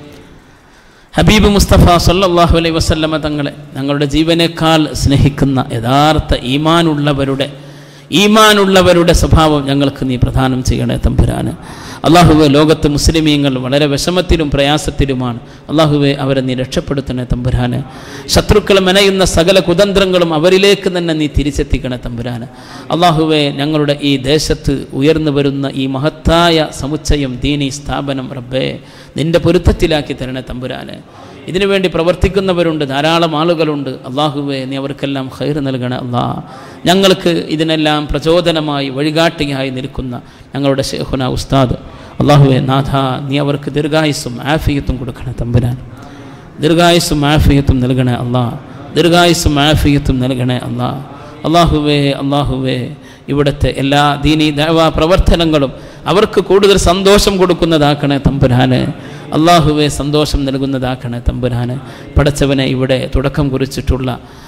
S1: ഹബീബ് മുസ്തഫ സല്ലല്ലാഹു അലൈഹി വസല്ലമ തങ്ങളെ ഞങ്ങളുടെ ജീവനേക്കാൾ സ്നേഹിക്കുന്ന യഥാർത്ഥ ഈമാനുള്ളവരുടെ സ്വഭാവം ഞങ്ങൾക്ക് നീ പ്രദാനം ചെയ്യണേ തമ്പുരാന്. അല്ലാഹുവേ, ലോകത്ത് മുസ്ലിമീങ്ങൾ വളരെ വിഷമത്തിലും പ്രയാസത്തിലുമാണ്. അല്ലാഹുവേ, അവരെ നീ രക്ഷപ്പെടുത്തണേ തമ്പുരാന്. ശത്രുക്കൾ മെനയുന്ന സകല കുതന്ത്രങ്ങളും അവരിലേക്ക് തന്നെ നീ തിരിച്ചെത്തിക്കണേ തമ്പുരാന്. അല്ലാഹുവേ, ഞങ്ങളുടെ ഈ ദേശത്ത് ഉയർന്നു വരുന്ന ഈ മഹത്തായ സമുച്ചയം ദീനി സ്ഥാപനം റബ്ബേ നിൻ്റെ പൊരുത്തത്തിലാക്കി തരണേ തമ്പുരാന്. ഇതിനുവേണ്ടി പ്രവർത്തിക്കുന്നവരുണ്ട്, ധാരാളം ആളുകളുണ്ട്. അല്ലാഹുവേ, നീ അവർക്കെല്ലാം ഖൈർ നൽകണേ അല്ലാ. ഞങ്ങൾക്ക് ഇതിനെല്ലാം പ്രചോദനമായി വഴികാട്ടിയായി നിൽക്കുന്ന ഞങ്ങളുടെ ശൈഖുന ഉസ്താദ് അല്ലാഹുവേ നാഥ, നീ അവർക്ക് ദീർഘായുസ്സും ആഫിയത്തും കൊടുക്കണേ തമ്പുരാൻ. ദീർഘായുസ്സും ആഫിയത്തും നൽകണേ അല്ലാ. ദീർഘായുസ്സും ആഫിയത്തും നൽകണേ അല്ലാ. അല്ലാഹുവേ, ഇവിടുത്തെ എല്ലാ ദീനി ദഅവാ പ്രവർത്തനങ്ങളും അവർക്ക് കൂടുതൽ സന്തോഷം കൊടുക്കുന്നതാക്കണേ തമ്പുരാന്. അല്ലാഹുവേ, സന്തോഷം നൽകുന്നതാക്കണേ തമ്പുരാന്. പടച്ചവനെ, ഇവിടെ തുടക്കം കുറിച്ചിട്ടുള്ള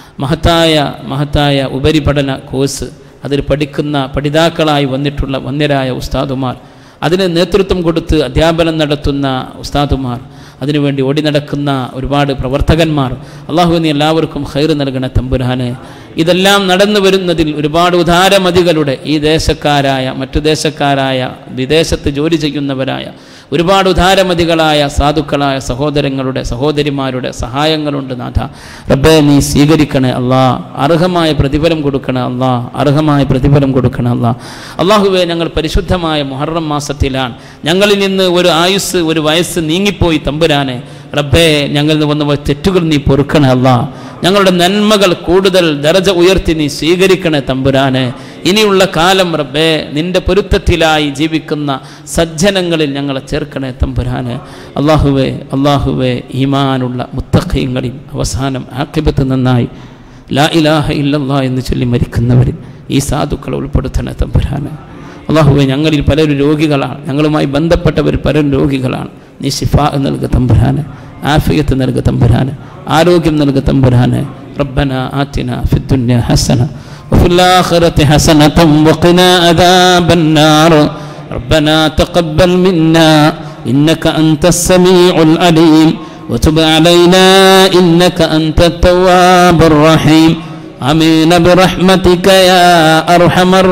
S1: മഹത്തായ ഉപരിപഠന കോഴ്സ്, അതിൽ പഠിക്കുന്ന പഠിതാക്കളായി വന്നിട്ടുള്ള വന്യരായ ഉസ്താദുമാർ, അതിന് നേതൃത്വം കൊടുത്ത് അധ്യാപനം നടത്തുന്ന ഉസ്താദുമാർ, അതിനുവേണ്ടി ഓടി നടക്കുന്ന ഒരുപാട് പ്രവർത്തകന്മാർ, അല്ലാഹു നീ എല്ലാവർക്കും ഖൈർ നൽകണ തമ്പുരാനെ. ഇതെല്ലാം നടന്നു വരുന്നതിൽ ഒരുപാട് ഉദാരമതികളുടെ ഈ ദേശക്കാരായ മറ്റു ദേശക്കാരായ വിദേശത്ത് ജോലി ചെയ്യുന്നവരായ ഒരുപാട് ഉദാരമതികളായ സാധുക്കളായ സഹോദരങ്ങളുടെ സഹോദരിമാരുടെ സഹായങ്ങളുണ്ട് നാഥ. റബ്ബേ, നീ സ്വീകരിക്കണേ അല്ലാ. അർഹമായ പ്രതിഫലം കൊടുക്കണേ അല്ലാ. അർഹമായ പ്രതിഫലം കൊടുക്കണേ അല്ലാ. അല്ലാഹുവേ, ഞങ്ങൾ പരിശുദ്ധമായ മുഹറം മാസത്തിലാണ്. ഞങ്ങളിൽ നിന്ന് ഒരു ആയുസ്, ഒരു വയസ്സ് നീങ്ങിപ്പോയി തമ്പുരാനെ. റബ്ബേ, ഞങ്ങളിൽ വന്ന തെറ്റുകൾ നീ പൊറുക്കണേ അല്ലാ. ഞങ്ങളുടെ നന്മകൾ കൂടുതൽ ദറജ ഉയർത്തി നീ സ്വീകരിക്കണേ തമ്പുരാനെ. ഇനിയുള്ള കാലം റബ്ബേ നിൻ്റെ പൊരുത്തത്തിലായി ജീവിക്കുന്ന സജ്ജനങ്ങളിൽ ഞങ്ങളെ ചേർക്കണേ തമ്പുരാനെ. അല്ലാഹുവേ, ഈമാനുള്ള മുത്തഖീങ്ങളിൽ അവസാനം ആഖിബത്ത് നന്നായി ലാ ഇലാഹ ഇല്ലല്ലാഹ് എന്ന് ചൊല്ലി മരിക്കുന്നവരിൽ ഈ സാധുക്കളെ ഉൾപ്പെടുത്തണേ തമ്പുരാനെ. അല്ലാഹുവേ, ഞങ്ങളിൽ പലരും രോഗികളാണ്, ഞങ്ങളുമായി ബന്ധപ്പെട്ടവർ പലരും രോഗികളാണ്. നീ ശിഫാ നൽകുക തമ്പുരാനെ, ആഫിയത്ത് നൽകുക തമ്പുരാനെ, ആരോഗ്യം നൽകുക തമ്പുരാനെ. റബ്ബനാ ആതിനാ ഫിദ്ദുനിയ ഹസന വഫിൽ ആഖിറതി ഹസനതൻ വഖിനാ അദാബന്നാർ. റബ്ബനാ തഖബ്ബൽ മിന്നാ ഇന്നക അൻതസ് സമീഉൽ അലീം വതുബ് അലൈനാ ഇന്നക അൻതത് തവ്വാബുർ റഹീം. ആമീൻ ബിറഹ്മതിക യാ അർഹമർ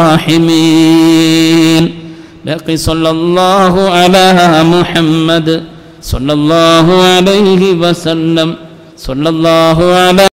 S1: റഹീമീൻ. ബഖി സല്ലല്ലാഹു അലാ മുഹമ്മദ് സല്ലല്ലാഹു അലൈഹി വസല്ലം. സല്ലല്ലാഹു അലാ